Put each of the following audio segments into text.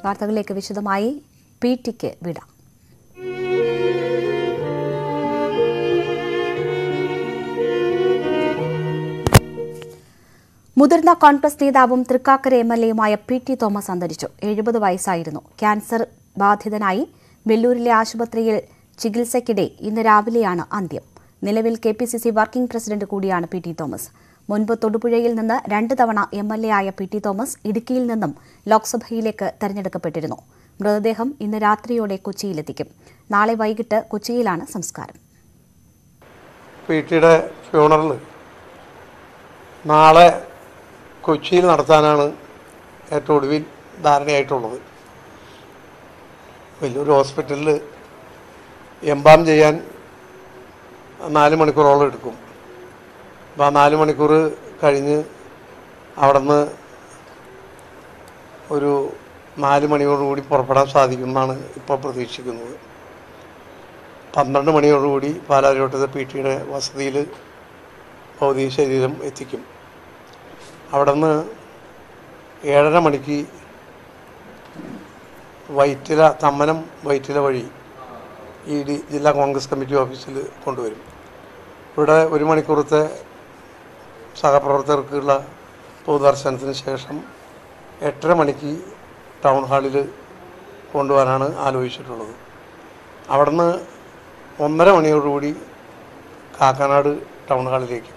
വാർത്തകളിലേക്ക് വിശദമായി. പിടിക്ക് വിട. മുതിർന്ന കോൺഗ്രസ് നേതാവും തൃക്കാക്കര എംഎൽഎയുമായ പി.ടി. തോമസ് അന്തരിച്ചു. 70 വയസ്സായിരുന്നു. ക്യാൻസർ ബാധിതനായി വെല്ലൂരിലെ ആശുപത്രിയിൽ ചികിത്സയ്ക്കിടെ ഇന്ന് രാവിലെയാണ് അന്ത്യം. നിലവിൽ കെപിസിസി വർക്കിംഗ് പ്രസിഡന്റ് കൂടിയാണ് പി.ടി. തോമസ്. മുൻപ് തൊടുപുഴയിൽ നിന്ന് 2 തവണ എംഎൽഎ ആയ പി.ടി. തോമസ് ഇടുക്കിയിൽ നിന്നും ലോക്സഭയിലേക്ക് തെരഞ്ഞെടുക്കപ്പെട്ടിരുന്നു. മൃതദേഹം ഇന്ന് രാത്രിയോടെ കൊച്ചിയിലെത്തിക്കും. നാളെ വൈകിട്ട് കൊച്ചിയിലാണ് സംസ്കാരം. പി.ടിയുടെ ഫ്യൂണറൽ നാളെ കൊച്ചിയിൽ നടത്താനാണ് ഏറ്റവും ഒടുവിൽ ധാരണയായിട്ടുള്ളത്. വലിയൊരു ഹോസ്പിറ്റലിൽ എംബാം ചെയ്യാൻ 4 മണിക്കൂറോളം എടുക്കും. അപ്പോൾ ആ 4 മണിക്കൂർ കഴിഞ്ഞ് അവിടെ നിന്ന് ഒരു 4 മണിയോടുകൂടി പുറപ്പെടാൻ സാധിക്കുമെന്നാണ് ഇപ്പോൾ പ്രതീക്ഷിക്കുന്നത്. 12 മണിയോടുകൂടി പാലാരിവട്ടത്തെ പി.ടിയുടെ വസതിയിൽ ഭൗതിക ശരീരം എത്തിക്കും. അവിടെ നിന്ന് 7:30 മണിക്ക് തമ്മനം വൈറ്റില വഴി ജില്ലാ കോൺഗ്രസ് കമ്മിറ്റി ഓഫീസിൽ കൊണ്ടുവരും. ഇവിടെ 1 മണിക്കൂറത്തെ സഹപ്രവർത്തകർക്കുള്ള പൊതുദർശനത്തിന് ശേഷം 8:30 മണിക്ക് ടൗൺ ഹാളിൽ കൊണ്ടുപോകാനാണ് ആലോചിച്ചിട്ടുള്ളത്. അവിടെ നിന്ന് 1:30 മണിയോടുകൂടി കാക്കനാട് ടൗൺ ഹാളിലേക്ക്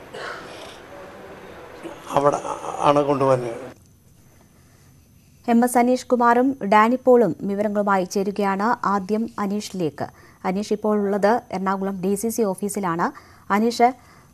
അവിടെ ആണ് കൊണ്ടുവരുന്നത്. എം.എസ്. അനീഷ് കുമാറും ഡാനി പോളും വിവരങ്ങളുമായി ചേരുകയാണ്. ആദ്യം അനീഷിലേക്ക്. അനീഷ് ഇപ്പോൾ ഉള്ളത് എറണാകുളം DCC ഓഫീസിലാണ്. അനീഷ്,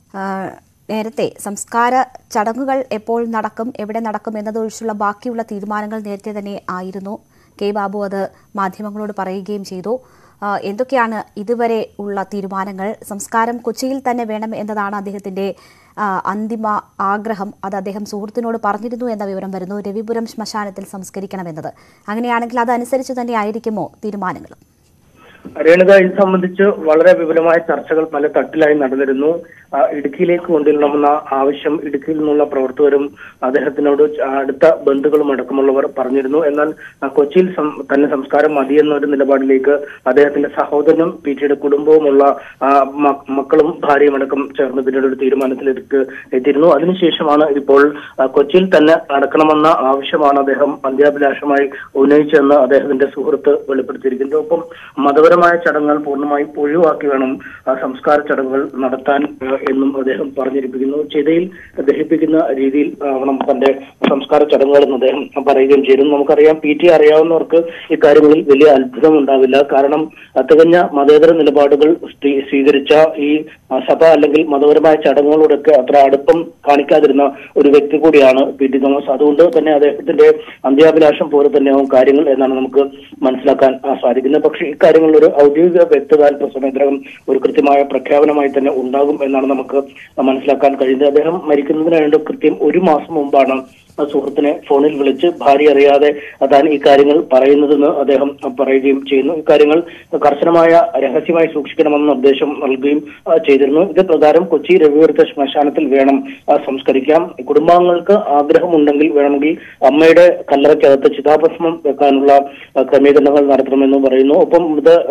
നേരത്തെ സംസ്കാര ചടങ്ങുകൾ എപ്പോൾ നടക്കും, എവിടെ നടക്കും എന്നതൊഴിച്ചുള്ള ബാക്കിയുള്ള തീരുമാനങ്ങൾ നേരത്തെ തന്നെ ആയിരുന്നു. കെ ബാബു അത് മാധ്യമങ്ങളോട് പറയുകയും ചെയ്തു. എന്തൊക്കെയാണ് ഇതുവരെ ഉള്ള തീരുമാനങ്ങൾ? സംസ്കാരം കൊച്ചിയിൽ തന്നെ വേണം എന്നതാണ് അദ്ദേഹത്തിന്റെ അന്തിമ ആഗ്രഹം. അത് അദ്ദേഹം സുഹൃത്തിനോട് പറഞ്ഞിരുന്നു എന്ന വിവരം വരുന്നു. രവിപുരം ശ്മശാനത്തിൽ സംസ്കരിക്കണമെന്നത്. അങ്ങനെയാണെങ്കിൽ അതനുസരിച്ച് തന്നെ ആയിരിക്കുമോ തീരുമാനങ്ങൾ? രേണുക, ഇത് സംബന്ധിച്ച് വളരെ വിപുലമായ ചർച്ചകൾ പല തട്ടിലായി നടന്നിരുന്നു. ഇടുക്കിയിലേക്ക് കൊണ്ടുവരണമെന്ന ആവശ്യം ഇടുക്കിയിൽ നിന്നുള്ള പ്രവർത്തകരും അദ്ദേഹത്തിനോട് അടുത്ത ബന്ധുക്കളും അടക്കമുള്ളവർ പറഞ്ഞിരുന്നു. എന്നാൽ കൊച്ചിയിൽ തന്നെ സംസ്കാരം മതിയെന്ന ഒരു നിലപാടിലേക്ക് അദ്ദേഹത്തിന്റെ സഹോദരനും പി.ടിയുടെ കുടുംബവുമുള്ള മക്കളും ഭാര്യയും അടക്കം ചേർന്ന് പിന്നീട് ഒരു തീരുമാനത്തിലേക്ക് എത്തിയിരുന്നു. അതിനുശേഷമാണ് ഇപ്പോൾ കൊച്ചിയിൽ തന്നെ നടക്കണമെന്ന ആവശ്യമാണ് അദ്ദേഹം അന്ത്യാഭിലാഷമായി ഉന്നയിച്ചതെന്ന് അദ്ദേഹത്തിന്റെ സുഹൃത്ത് വെളിപ്പെടുത്തിയിരിക്കുന്നത്. ഒപ്പം മതപരമായ ചടങ്ങുകൾ പൂർണ്ണമായും ഒഴിവാക്കി വേണം സംസ്കാര ചടങ്ങുകൾ നടത്താൻ എന്നും അദ്ദേഹം പറഞ്ഞിരിപ്പിക്കുന്നു. ചിതയിൽ ദഹിപ്പിക്കുന്ന രീതിയിൽ ആവണം തന്റെ സംസ്കാര ചടങ്ങുകളെന്ന് അദ്ദേഹം പറയുകയും ചെയ്തു. നമുക്കറിയാം, പി.ടി അറിയാവുന്നവർക്ക് ഇക്കാര്യങ്ങളിൽ വലിയ അത്ഭുതം ഉണ്ടാവില്ല. കാരണം തികഞ്ഞ മതേതര നിലപാടുകൾ സ്വീകരിച്ച ഈ സഭ അല്ലെങ്കിൽ മതപരമായ ചടങ്ങുകളോടൊക്കെ അത്ര അടുപ്പം കാണിക്കാതിരുന്ന ഒരു വ്യക്തി കൂടിയാണ് പി.ടി തോമസ്. അതുകൊണ്ട് തന്നെ അദ്ദേഹത്തിന്റെ അന്ത്യാഭിലാഷം പോലെ തന്നെയാവും കാര്യങ്ങൾ എന്നാണ് നമുക്ക് മനസ്സിലാക്കാൻ സാധിക്കുന്നത്. പക്ഷേ ഇക്കാര്യങ്ങളിൽ ഒരു ഔദ്യോഗിക വ്യക്തത അല്പസമയത്തിനകം ഒരു കൃത്യമായ പ്രഖ്യാപനമായി തന്നെ ഉണ്ടാകും എന്നാണ് നമുക്ക് മനസ്സിലാക്കാൻ കഴിയുന്നത്. അദ്ദേഹം മരിക്കുന്നതിന് വേണ്ടി കൃത്യം 1 മാസം മുമ്പാണ് സുഹൃത്തിനെ ഫോണിൽ വിളിച്ച് ഭാര്യ അറിയാതെ താൻ ഈ കാര്യങ്ങൾ പറയുന്നതെന്ന് അദ്ദേഹം പറയുകയും ചെയ്യുന്നു. ഇക്കാര്യങ്ങൾ കർശനമായ രഹസ്യമായി സൂക്ഷിക്കണമെന്ന് നിർദ്ദേശം നൽകുകയും ചെയ്തിരുന്നു. ഇത് പ്രകാരം കൊച്ചി രവിപുരത്തെ ശ്മശാനത്തിൽ വേണം സംസ്കരിക്കാം. കുടുംബാംഗങ്ങൾക്ക് ആഗ്രഹമുണ്ടെങ്കിൽ വേണമെങ്കിൽ അമ്മയുടെ കല്ലറയ്ക്കകത്ത് ചിതാഭസ്മം വെക്കാനുള്ള ക്രമീകരണങ്ങൾ നടത്തണമെന്ന് പറയുന്നു. ഒപ്പം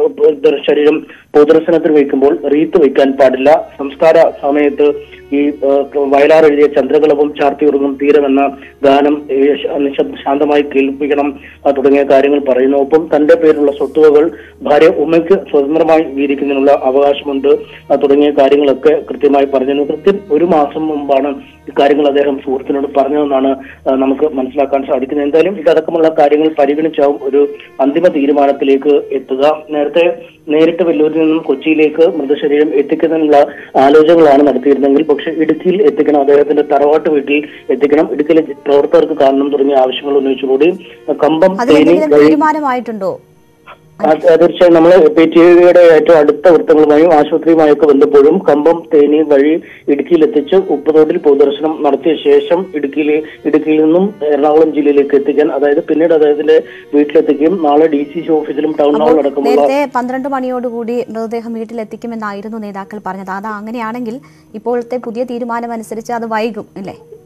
ശരീരം പൊതുദർശനത്തിന് വയ്ക്കുമ്പോൾ റീത്ത് വയ്ക്കാൻ പാടില്ല. സംസ്കാര സമയത്ത് ഈ വയലാർ എഴുതിയ ചന്ദ്രകളവും ചാർത്തിയുറങ്ങും തീരമെന്ന ഗാനം ശാന്തമായി കേൾപ്പിക്കണം തുടങ്ങിയ കാര്യങ്ങൾ പറയുന്നു. ഒപ്പം തന്റെ പേരിലുള്ള സ്വത്തുവകൾ ഭാര്യ ഉമ്മയ്ക്ക് സ്വതന്ത്രമായി വീതിക്കുന്നതിനുള്ള അവകാശമുണ്ട് തുടങ്ങിയ കാര്യങ്ങളൊക്കെ കൃത്യമായി പറഞ്ഞിരുന്നു. കൃത്യം 1 മാസം മുമ്പാണ് ഇക്കാര്യങ്ങൾ അദ്ദേഹം സുഹൃത്തിനോട് പറഞ്ഞതെന്നാണ് നമുക്ക് മനസ്സിലാക്കാൻ സാധിക്കുന്നത്. എന്തായാലും ഇതടക്കമുള്ള കാര്യങ്ങൾ പരിഗണിച്ചാവും ഒരു അന്തിമ തീരുമാനത്തിലേക്ക് എത്തുക. നേരിട്ട് വെല്ലൂരിൽ നിന്നും കൊച്ചിയിലേക്ക് മൃതശരീരം എത്തിക്കുന്നതിനുള്ള ആലോചനകളാണ് നടത്തിയിരുന്നെങ്കിൽ പക്ഷെ ഇടുക്കിയിൽ എത്തിക്കണം, അദ്ദേഹത്തിന്റെ തറവാട്ട് വീട്ടിൽ എത്തിക്കണം, ഇടുക്കിയിലെ പ്രവർത്തകർക്ക് കാണണം തുടങ്ങിയ ആവശ്യങ്ങൾ ഉന്നയിച്ചുകൂടി കമ്പം തീരുമാനമായിട്ടുണ്ടോ? തീർച്ചയായും നമ്മൾ പി.ടിയുടെ ഏറ്റവും അടുത്ത വൃത്തങ്ങളുമായും ആശുപത്രിയുമായൊക്കെ ബന്ധപ്പോഴും കമ്പം തേനി വഴി ഇടുക്കിയിൽ എത്തിച്ച് ഉപ്പുതോട്ടിൽ പൊതുദർശനം നടത്തിയ ശേഷം ഇടുക്കിയിൽ നിന്നും എറണാകുളം ജില്ലയിലേക്ക് എത്തിക്കാൻ, അതായത് പിന്നീട് അദ്ദേഹത്തിന്റെ വീട്ടിലെത്തിക്കുകയും നാളെ DCC ഓഫീസിലും ടൗൺ ഹാളിൽ അടക്കമുള്ള 12 മണിയോടുകൂടി മൃതദേഹം വീട്ടിലെത്തിക്കുമെന്നായിരുന്നു നേതാക്കൾ പറഞ്ഞത്. അത് അങ്ങനെയാണെങ്കിൽ ഇപ്പോഴത്തെ പുതിയ തീരുമാനം അനുസരിച്ച് അത് വൈകും അല്ലേ?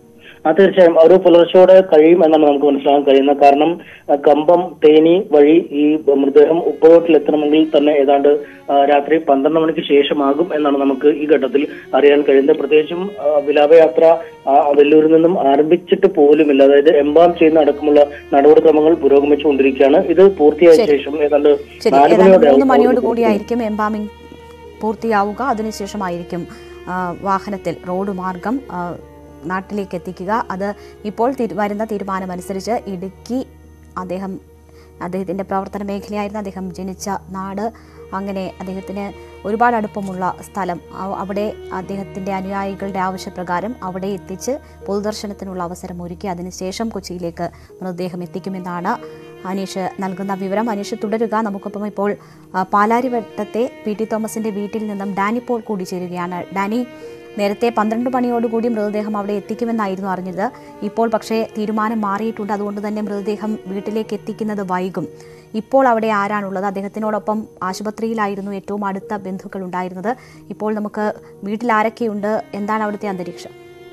തീർച്ചയായും ഒരു പുലർച്ചയോടെ കഴിയും എന്നാണ് നമുക്ക് മനസ്സിലാക്കാൻ കഴിയുന്നത്. കാരണം കമ്പം തേനി വഴി ഈ മൃതദേഹം ഉപ്പുതോട്ടിലെത്തണമെങ്കിൽ തന്നെ ഏതാണ്ട് രാത്രി 12 മണിക്ക് ശേഷമാകും എന്നാണ് നമുക്ക് ഈ ഘട്ടത്തിൽ അറിയാൻ കഴിയുന്നത്. പ്രത്യേകിച്ചും വിലാപയാത്ര വെല്ലൂരിൽ നിന്നും ആരംഭിച്ചിട്ട് പോലുമില്ല. അതായത് എംബാം ചെയ്യുന്ന അടക്കമുള്ള നടപടിക്രമങ്ങൾ പുരോഗമിച്ചുകൊണ്ടിരിക്കുകയാണ്. ഇത് പൂർത്തിയായ ശേഷം ഏതാണ്ട് 3 മണിയോട് കൂടിയായിരിക്കും എംബാമിംഗ് പൂർത്തിയാവുക. അതിനുശേഷമായിരിക്കും വാഹനത്തിൽ റോഡ് മാർഗം നാട്ടിലേക്ക് എത്തിക്കുക. അത് ഇപ്പോൾ വരുന്ന തീരുമാനമനുസരിച്ച് ഇടുക്കി അദ്ദേഹത്തിൻ്റെ പ്രവർത്തന മേഖലയായിരുന്നു, അദ്ദേഹം ജനിച്ച നാട്, അങ്ങനെ അദ്ദേഹത്തിന് ഒരുപാട് അടുപ്പമുള്ള സ്ഥലം, അവിടെ അദ്ദേഹത്തിൻ്റെ അനുയായികളുടെ ആവശ്യപ്രകാരം അവിടെ എത്തിച്ച് പൊതുദർശനത്തിനുള്ള അവസരം ഒരുക്കി അതിനുശേഷം കൊച്ചിയിലേക്ക് മൃതദേഹം എത്തിക്കുമെന്നാണ് അനീഷ് നൽകുന്ന വിവരം. അനീഷ് തുടരുക. നമുക്കൊപ്പം ഇപ്പോൾ പാലാരിവട്ടത്തെ പി ടി തോമസിൻ്റെ വീട്ടിൽ നിന്നും ഡാനി പോൾ കൂടി ചേരുകയാണ്. ഡാനി, നേരത്തെ 12 മണിയോടുകൂടി മൃതദേഹം അവിടെ എത്തിക്കുമെന്നായിരുന്നു അറിഞ്ഞത്. ഇപ്പോൾ പക്ഷേ തീരുമാനം മാറിയിട്ടുണ്ട്. അതുകൊണ്ട് തന്നെ മൃതദേഹം വീട്ടിലേക്ക് എത്തിക്കുന്നത് വൈകും. ഇപ്പോൾ അവിടെ ആരാണുള്ളത്? അദ്ദേഹത്തിനോടൊപ്പം ആശുപത്രിയിലായിരുന്നു ഏറ്റവും അടുത്ത ബന്ധുക്കൾ ഉണ്ടായിരുന്നത്. ഇപ്പോൾ നമുക്ക് വീട്ടിൽ ആരൊക്കെയുണ്ട്? എന്താണ് അവിടുത്തെ അന്തരീക്ഷം?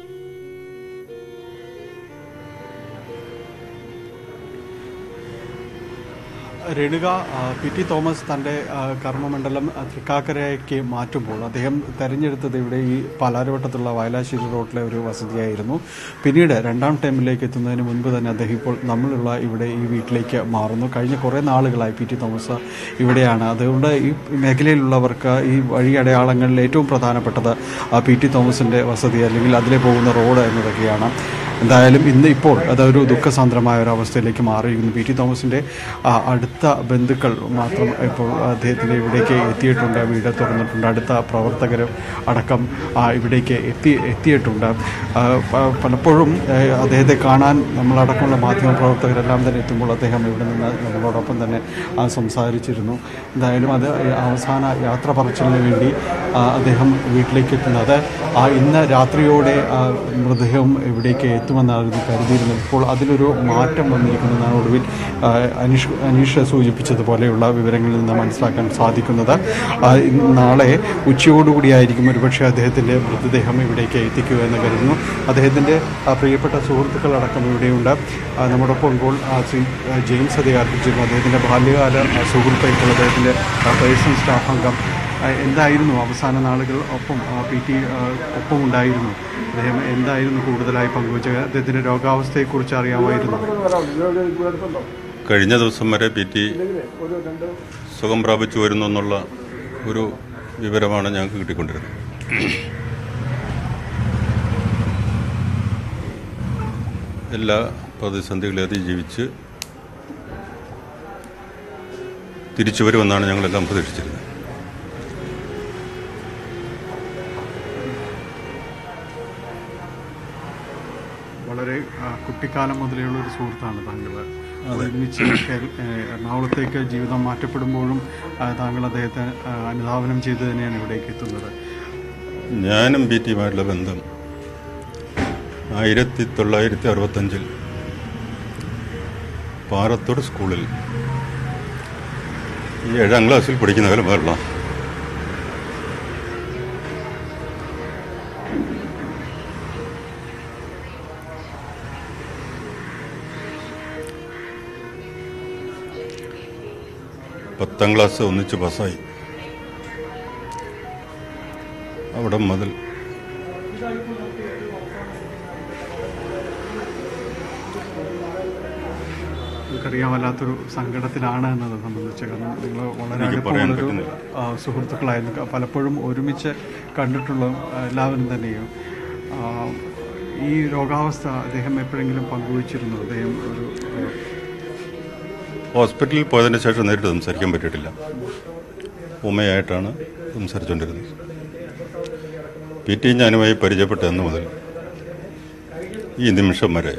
രേണുക, പി ടി തോമസ് തൻ്റെ കർമ്മമണ്ഡലം തൃക്കാക്കരയ്ക്ക് മാറ്റുമ്പോൾ അദ്ദേഹം തെരഞ്ഞെടുത്തത് ഇവിടെ ഈ പാലാരിവട്ടത്തുള്ള വയലാശ്ശേരി റോഡിലെ ഒരു വസതിയായിരുന്നു. പിന്നീട് 2ാം ടൈമിലേക്ക് എത്തുന്നതിന് മുൻപ് തന്നെ അദ്ദേഹം ഇപ്പോൾ നമ്മളുള്ള ഇവിടെ ഈ വീട്ടിലേക്ക് മാറുന്നു. കഴിഞ്ഞ കുറേ നാളുകളായി പി ടി തോമസ് ഇവിടെയാണ്. അതുകൊണ്ട് ഈ മേഖലയിലുള്ളവർക്ക് ഈ വഴി അടയാളങ്ങളിൽ ഏറ്റവും പ്രധാനപ്പെട്ടത് പി ടി തോമസിൻ്റെ വസതി അല്ലെങ്കിൽ അതിലെ പോകുന്ന റോഡ് എന്നതൊക്കെയാണ്. എന്തായാലും ഇപ്പോൾ അതൊരു ദുഃഖസാന്ദ്രമായ ഒരു അവസ്ഥയിലേക്ക് മാറിയിരിക്കുന്നു. പി ടി തോമസിൻ്റെ അടുത്ത ബന്ധുക്കൾ മാത്രം ഇപ്പോൾ അദ്ദേഹത്തിൻ്റെ ഇവിടേക്ക് എത്തിയിട്ടുണ്ട്. വീട് തുറന്നിട്ടുണ്ട്. അടുത്ത പ്രവർത്തകർ അടക്കം ഇവിടേക്ക് എത്തിയിട്ടുണ്ട്. പലപ്പോഴും അദ്ദേഹത്തെ കാണാൻ നമ്മളടക്കമുള്ള മാധ്യമപ്രവർത്തകരെല്ലാം തന്നെ എത്തുമ്പോൾ അദ്ദേഹം ഇവിടെ നിന്ന് നമ്മളോടൊപ്പം തന്നെ സംസാരിച്ചിരുന്നു. എന്തായാലും അത് അവസാന യാത്ര പറച്ചിലിന് വേണ്ടി അദ്ദേഹം വീട്ടിലേക്ക് എത്തുന്നത് ഇന്ന് രാത്രിയോടെ മൃതദേഹം ഇവിടേക്ക് എത്തുമെന്നായിരുന്നു കരുതിയിരുന്നത്. ഇപ്പോൾ അതിലൊരു മാറ്റം വന്നിരിക്കുന്നതാണ് ഒടുവിൽ അനീഷ് സൂചിപ്പിച്ചതുപോലെയുള്ള വിവരങ്ങളിൽ നിന്ന് മനസ്സിലാക്കാൻ സാധിക്കുന്നത്. നാളെ ഉച്ചയോടുകൂടിയായിരിക്കും ഒരുപക്ഷെ അദ്ദേഹത്തിൻ്റെ മൃതദേഹം ഇവിടേക്ക് എത്തിക്കുക എന്ന് കരുതുന്നു. അദ്ദേഹത്തിൻ്റെ പ്രിയപ്പെട്ട സുഹൃത്തുക്കളടക്കം ഇവിടെയുണ്ട്. നമ്മോടൊപ്പം ഇപ്പോൾ ശ്രീ ജെയിംസ് അധികാരിച്ചിരുന്നു. അദ്ദേഹത്തിൻ്റെ ബാല്യകാല സുഹൃത്ത്, ഇപ്പോൾ അദ്ദേഹത്തിൻ്റെ പേഴ്സണൽ സ്റ്റാഫ് അംഗം. എന്തായിരുന്നു അവസാന നാളുകൾ പി ടി ഒപ്പം ഉണ്ടായിരുന്നു? അദ്ദേഹം എന്തായിരുന്നു കൂടുതലായി പങ്കുവച്ചത്? അദ്ദേഹത്തിൻ്റെ രോഗാവസ്ഥയെക്കുറിച്ച് അറിയാമായിരുന്നു? കഴിഞ്ഞ ദിവസം വരെ പി ടി സുഖം പ്രാപിച്ചു വരുന്നു എന്നുള്ള ഒരു വിവരമാണ് ഞങ്ങൾക്ക് കിട്ടിക്കൊണ്ടിരുന്നത്. എല്ലാ പ്രതിസന്ധികളെ അതിജീവിച്ച് തിരിച്ചു വരുമെന്നാണ് ഞങ്ങളെല്ലാം പ്രതീക്ഷിച്ചിരുന്നത്. വളരെ കുട്ടിക്കാലം മുതലുള്ള ഒരു സുഹൃത്താണ് താങ്കൾ. ഒരുമിച്ച് എറണാകുളത്തേക്ക് ജീവിതം മാറ്റപ്പെടുമ്പോഴും താങ്കൾ അദ്ദേഹത്തെ അനുധാവനം ചെയ്ത് തന്നെയാണ് ഇവിടേക്ക് എത്തുന്നത്. ഞാനും പി ടിയുമായിട്ടുള്ള ബന്ധം 1965 പാറത്തോട് സ്കൂളിൽ ഈ 7ാം ക്ലാസ്സിൽ പഠിക്കുന്ന കാലം വരണം. പത്താം ക്ലാസ് ഒന്നിച്ച് പാസ്സായി. അവിടെ മുതൽ അറിയാമല്ലാത്തൊരു സങ്കടത്തിലാണ് എന്നത് സംബന്ധിച്ച്. കാരണം നിങ്ങൾ വളരെ അടുപ്പമുള്ളൊരു സുഹൃത്തുക്കളായിരുന്നു. പലപ്പോഴും ഒരുമിച്ച് കണ്ടിട്ടുള്ള എല്ലാവരും തന്നെയും. ഈ രോഗാവസ്ഥ അദ്ദേഹം എപ്പോഴെങ്കിലും പങ്കുവച്ചിരുന്നു? അദ്ദേഹം ഒരു ഹോസ്പിറ്റലിൽ പോയതിന് ശേഷം നേരിട്ട് സംസാരിക്കാൻ പറ്റിയിട്ടില്ല. ഉമ്മയായിട്ടാണ് സംസാരിച്ചുകൊണ്ടിരുന്നത്. പി ടി ഞാനുമായി പരിചയപ്പെട്ട അന്ന് മുതൽ ഈ നിമിഷം വരെ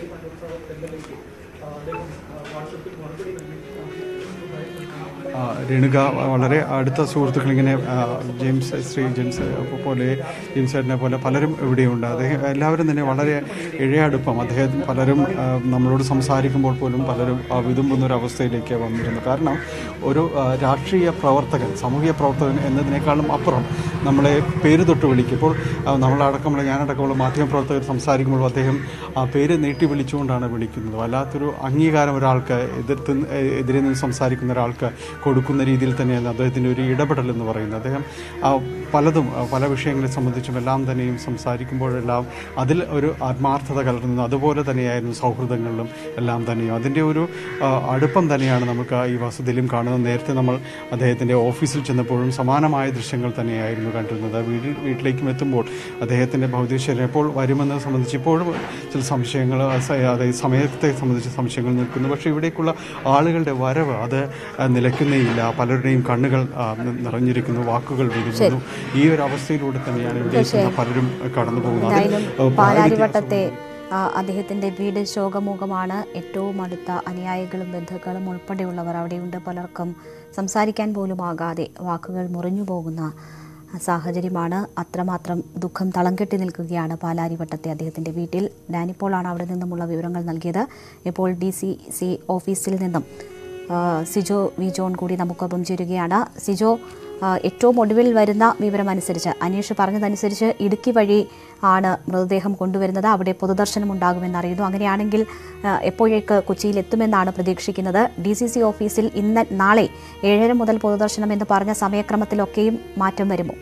രേണുക, വളരെ അടുത്ത സുഹൃത്തുക്കൾ ഇങ്ങനെ ജെയിംസ് പോലെ ജെയിംസേട്ടനെ പോലെ പലരും ഇവിടെയുണ്ട്. അദ്ദേഹം എല്ലാവരും തന്നെ വളരെ ഇഴയടുപ്പം. അദ്ദേഹം പലരും നമ്മളോട് സംസാരിക്കുമ്പോൾ പോലും പലരും വിതുമ്പുന്നൊരവസ്ഥയിലേക്ക് വന്നിരുന്നു. കാരണം ഒരു രാഷ്ട്രീയ പ്രവർത്തകൻ, സാമൂഹിക പ്രവർത്തകൻ എന്നതിനേക്കാളും അപ്പുറം നമ്മളെ പേര് തൊട്ട് വിളിക്കും. ഇപ്പോൾ നമ്മളടക്കമുള്ള ഞാനടക്കമുള്ള മാധ്യമപ്രവർത്തകർ സംസാരിക്കുമ്പോൾ അദ്ദേഹം ആ പേര് നീട്ടി വിളിച്ചുകൊണ്ടാണ് വിളിക്കുന്നത്. വല്ലാത്തൊരു അംഗീകാരം ഒരാൾക്ക് എതിരെ നിന്ന് സംസാരിക്കുന്ന ഒരാൾക്ക് കൊടുക്കുന്ന രീതിയിൽ തന്നെയാണ് അദ്ദേഹത്തിൻ്റെ ഒരു ഇടപെടൽ എന്ന് പറയുന്നത്. അദ്ദേഹം പലതും പല വിഷയങ്ങളെ സംബന്ധിച്ചും എല്ലാം തന്നെയും സംസാരിക്കുമ്പോഴെല്ലാം അതിൽ ഒരു ആത്മാർത്ഥത കലർന്നു. അതുപോലെ തന്നെയായിരുന്നു സൗഹൃദങ്ങളിലും എല്ലാം തന്നെയും. അതിൻ്റെ ഒരു അടുപ്പം തന്നെയാണ് നമുക്ക് ഈ വസതിയിലും കാണുന്നത്. നേരത്തെ നമ്മൾ അദ്ദേഹത്തിൻ്റെ ഓഫീസിൽ ചെന്നപ്പോഴും സമാനമായ ദൃശ്യങ്ങൾ തന്നെയായിരുന്നു കണ്ടിരുന്നത്. വീട്ടിലേക്കും എത്തുമ്പോൾ അദ്ദേഹത്തിൻ്റെ ഭൗതിക ശരീരം എപ്പോൾ വരുമെന്നത് സംബന്ധിച്ച് ഇപ്പോഴും ചില സംശയങ്ങൾ, അതായത് സമയത്തെ സംബന്ധിച്ച് സംശയങ്ങൾ നിൽക്കുന്നു. പക്ഷേ ഇവിടേക്കുള്ള ആളുകളുടെ വരവ് അത് നിലയ്ക്കുന്നേയില്ല. പലരുടെയും കണ്ണുകൾ നിറഞ്ഞിരിക്കുന്നു, വാക്കുകൾ വീഴുന്നു. ഈ ഒരു അവസ്ഥയിലൂടെ തന്നെയാണ് ഇവിടെ പലരും കടന്നു പോകുന്നത്. പാലാരിവട്ടത്തെ അദ്ദേഹത്തിൻ്റെ വീട് ശോകമുഖമാണ്. ഏറ്റവും അടുത്ത അനുയായികളും ബന്ധുക്കളും ഉൾപ്പെടെയുള്ളവർ അവിടെയുണ്ട്. പലർക്കും സംസാരിക്കാൻ പോലും ആകാതെ വാക്കുകൾ മുറിഞ്ഞു പോകുന്ന സാഹചര്യമാണ്. അത്രമാത്രം ദുഃഖം തളം കെട്ടി നിൽക്കുകയാണ് പാലാരിവട്ടത്തെ അദ്ദേഹത്തിൻ്റെ വീട്ടിൽ. ഡാനിപ്പോളാണ് അവിടെ നിന്നുമുള്ള വിവരങ്ങൾ നൽകിയത്. ഇപ്പോൾ DCC ഓഫീസിൽ നിന്നും സിജോ വി ജോൺ കൂടി നമുക്കൊപ്പം ചേരുകയാണ്. സിജോ, ഏറ്റവും ഒടുവിൽ വരുന്ന വിവരമനുസരിച്ച്, അനീഷ് പറഞ്ഞതനുസരിച്ച് ഇടുക്കി വഴി ആണ് മൃതദേഹം കൊണ്ടുവരുന്നത്. അവിടെ പൊതുദർശനം ഉണ്ടാകുമെന്നറിയുന്നു. അങ്ങനെയാണെങ്കിൽ എപ്പോഴേക്ക് കൊച്ചിയിൽ എത്തുമെന്നാണ് പ്രതീക്ഷിക്കുന്നത്? DCC ഓഫീസിൽ നാളെ 7:30 മുതൽ പൊതുദർശനം എന്ന് പറഞ്ഞ സമയക്രമത്തിലൊക്കെയും മാറ്റം വരുമോ?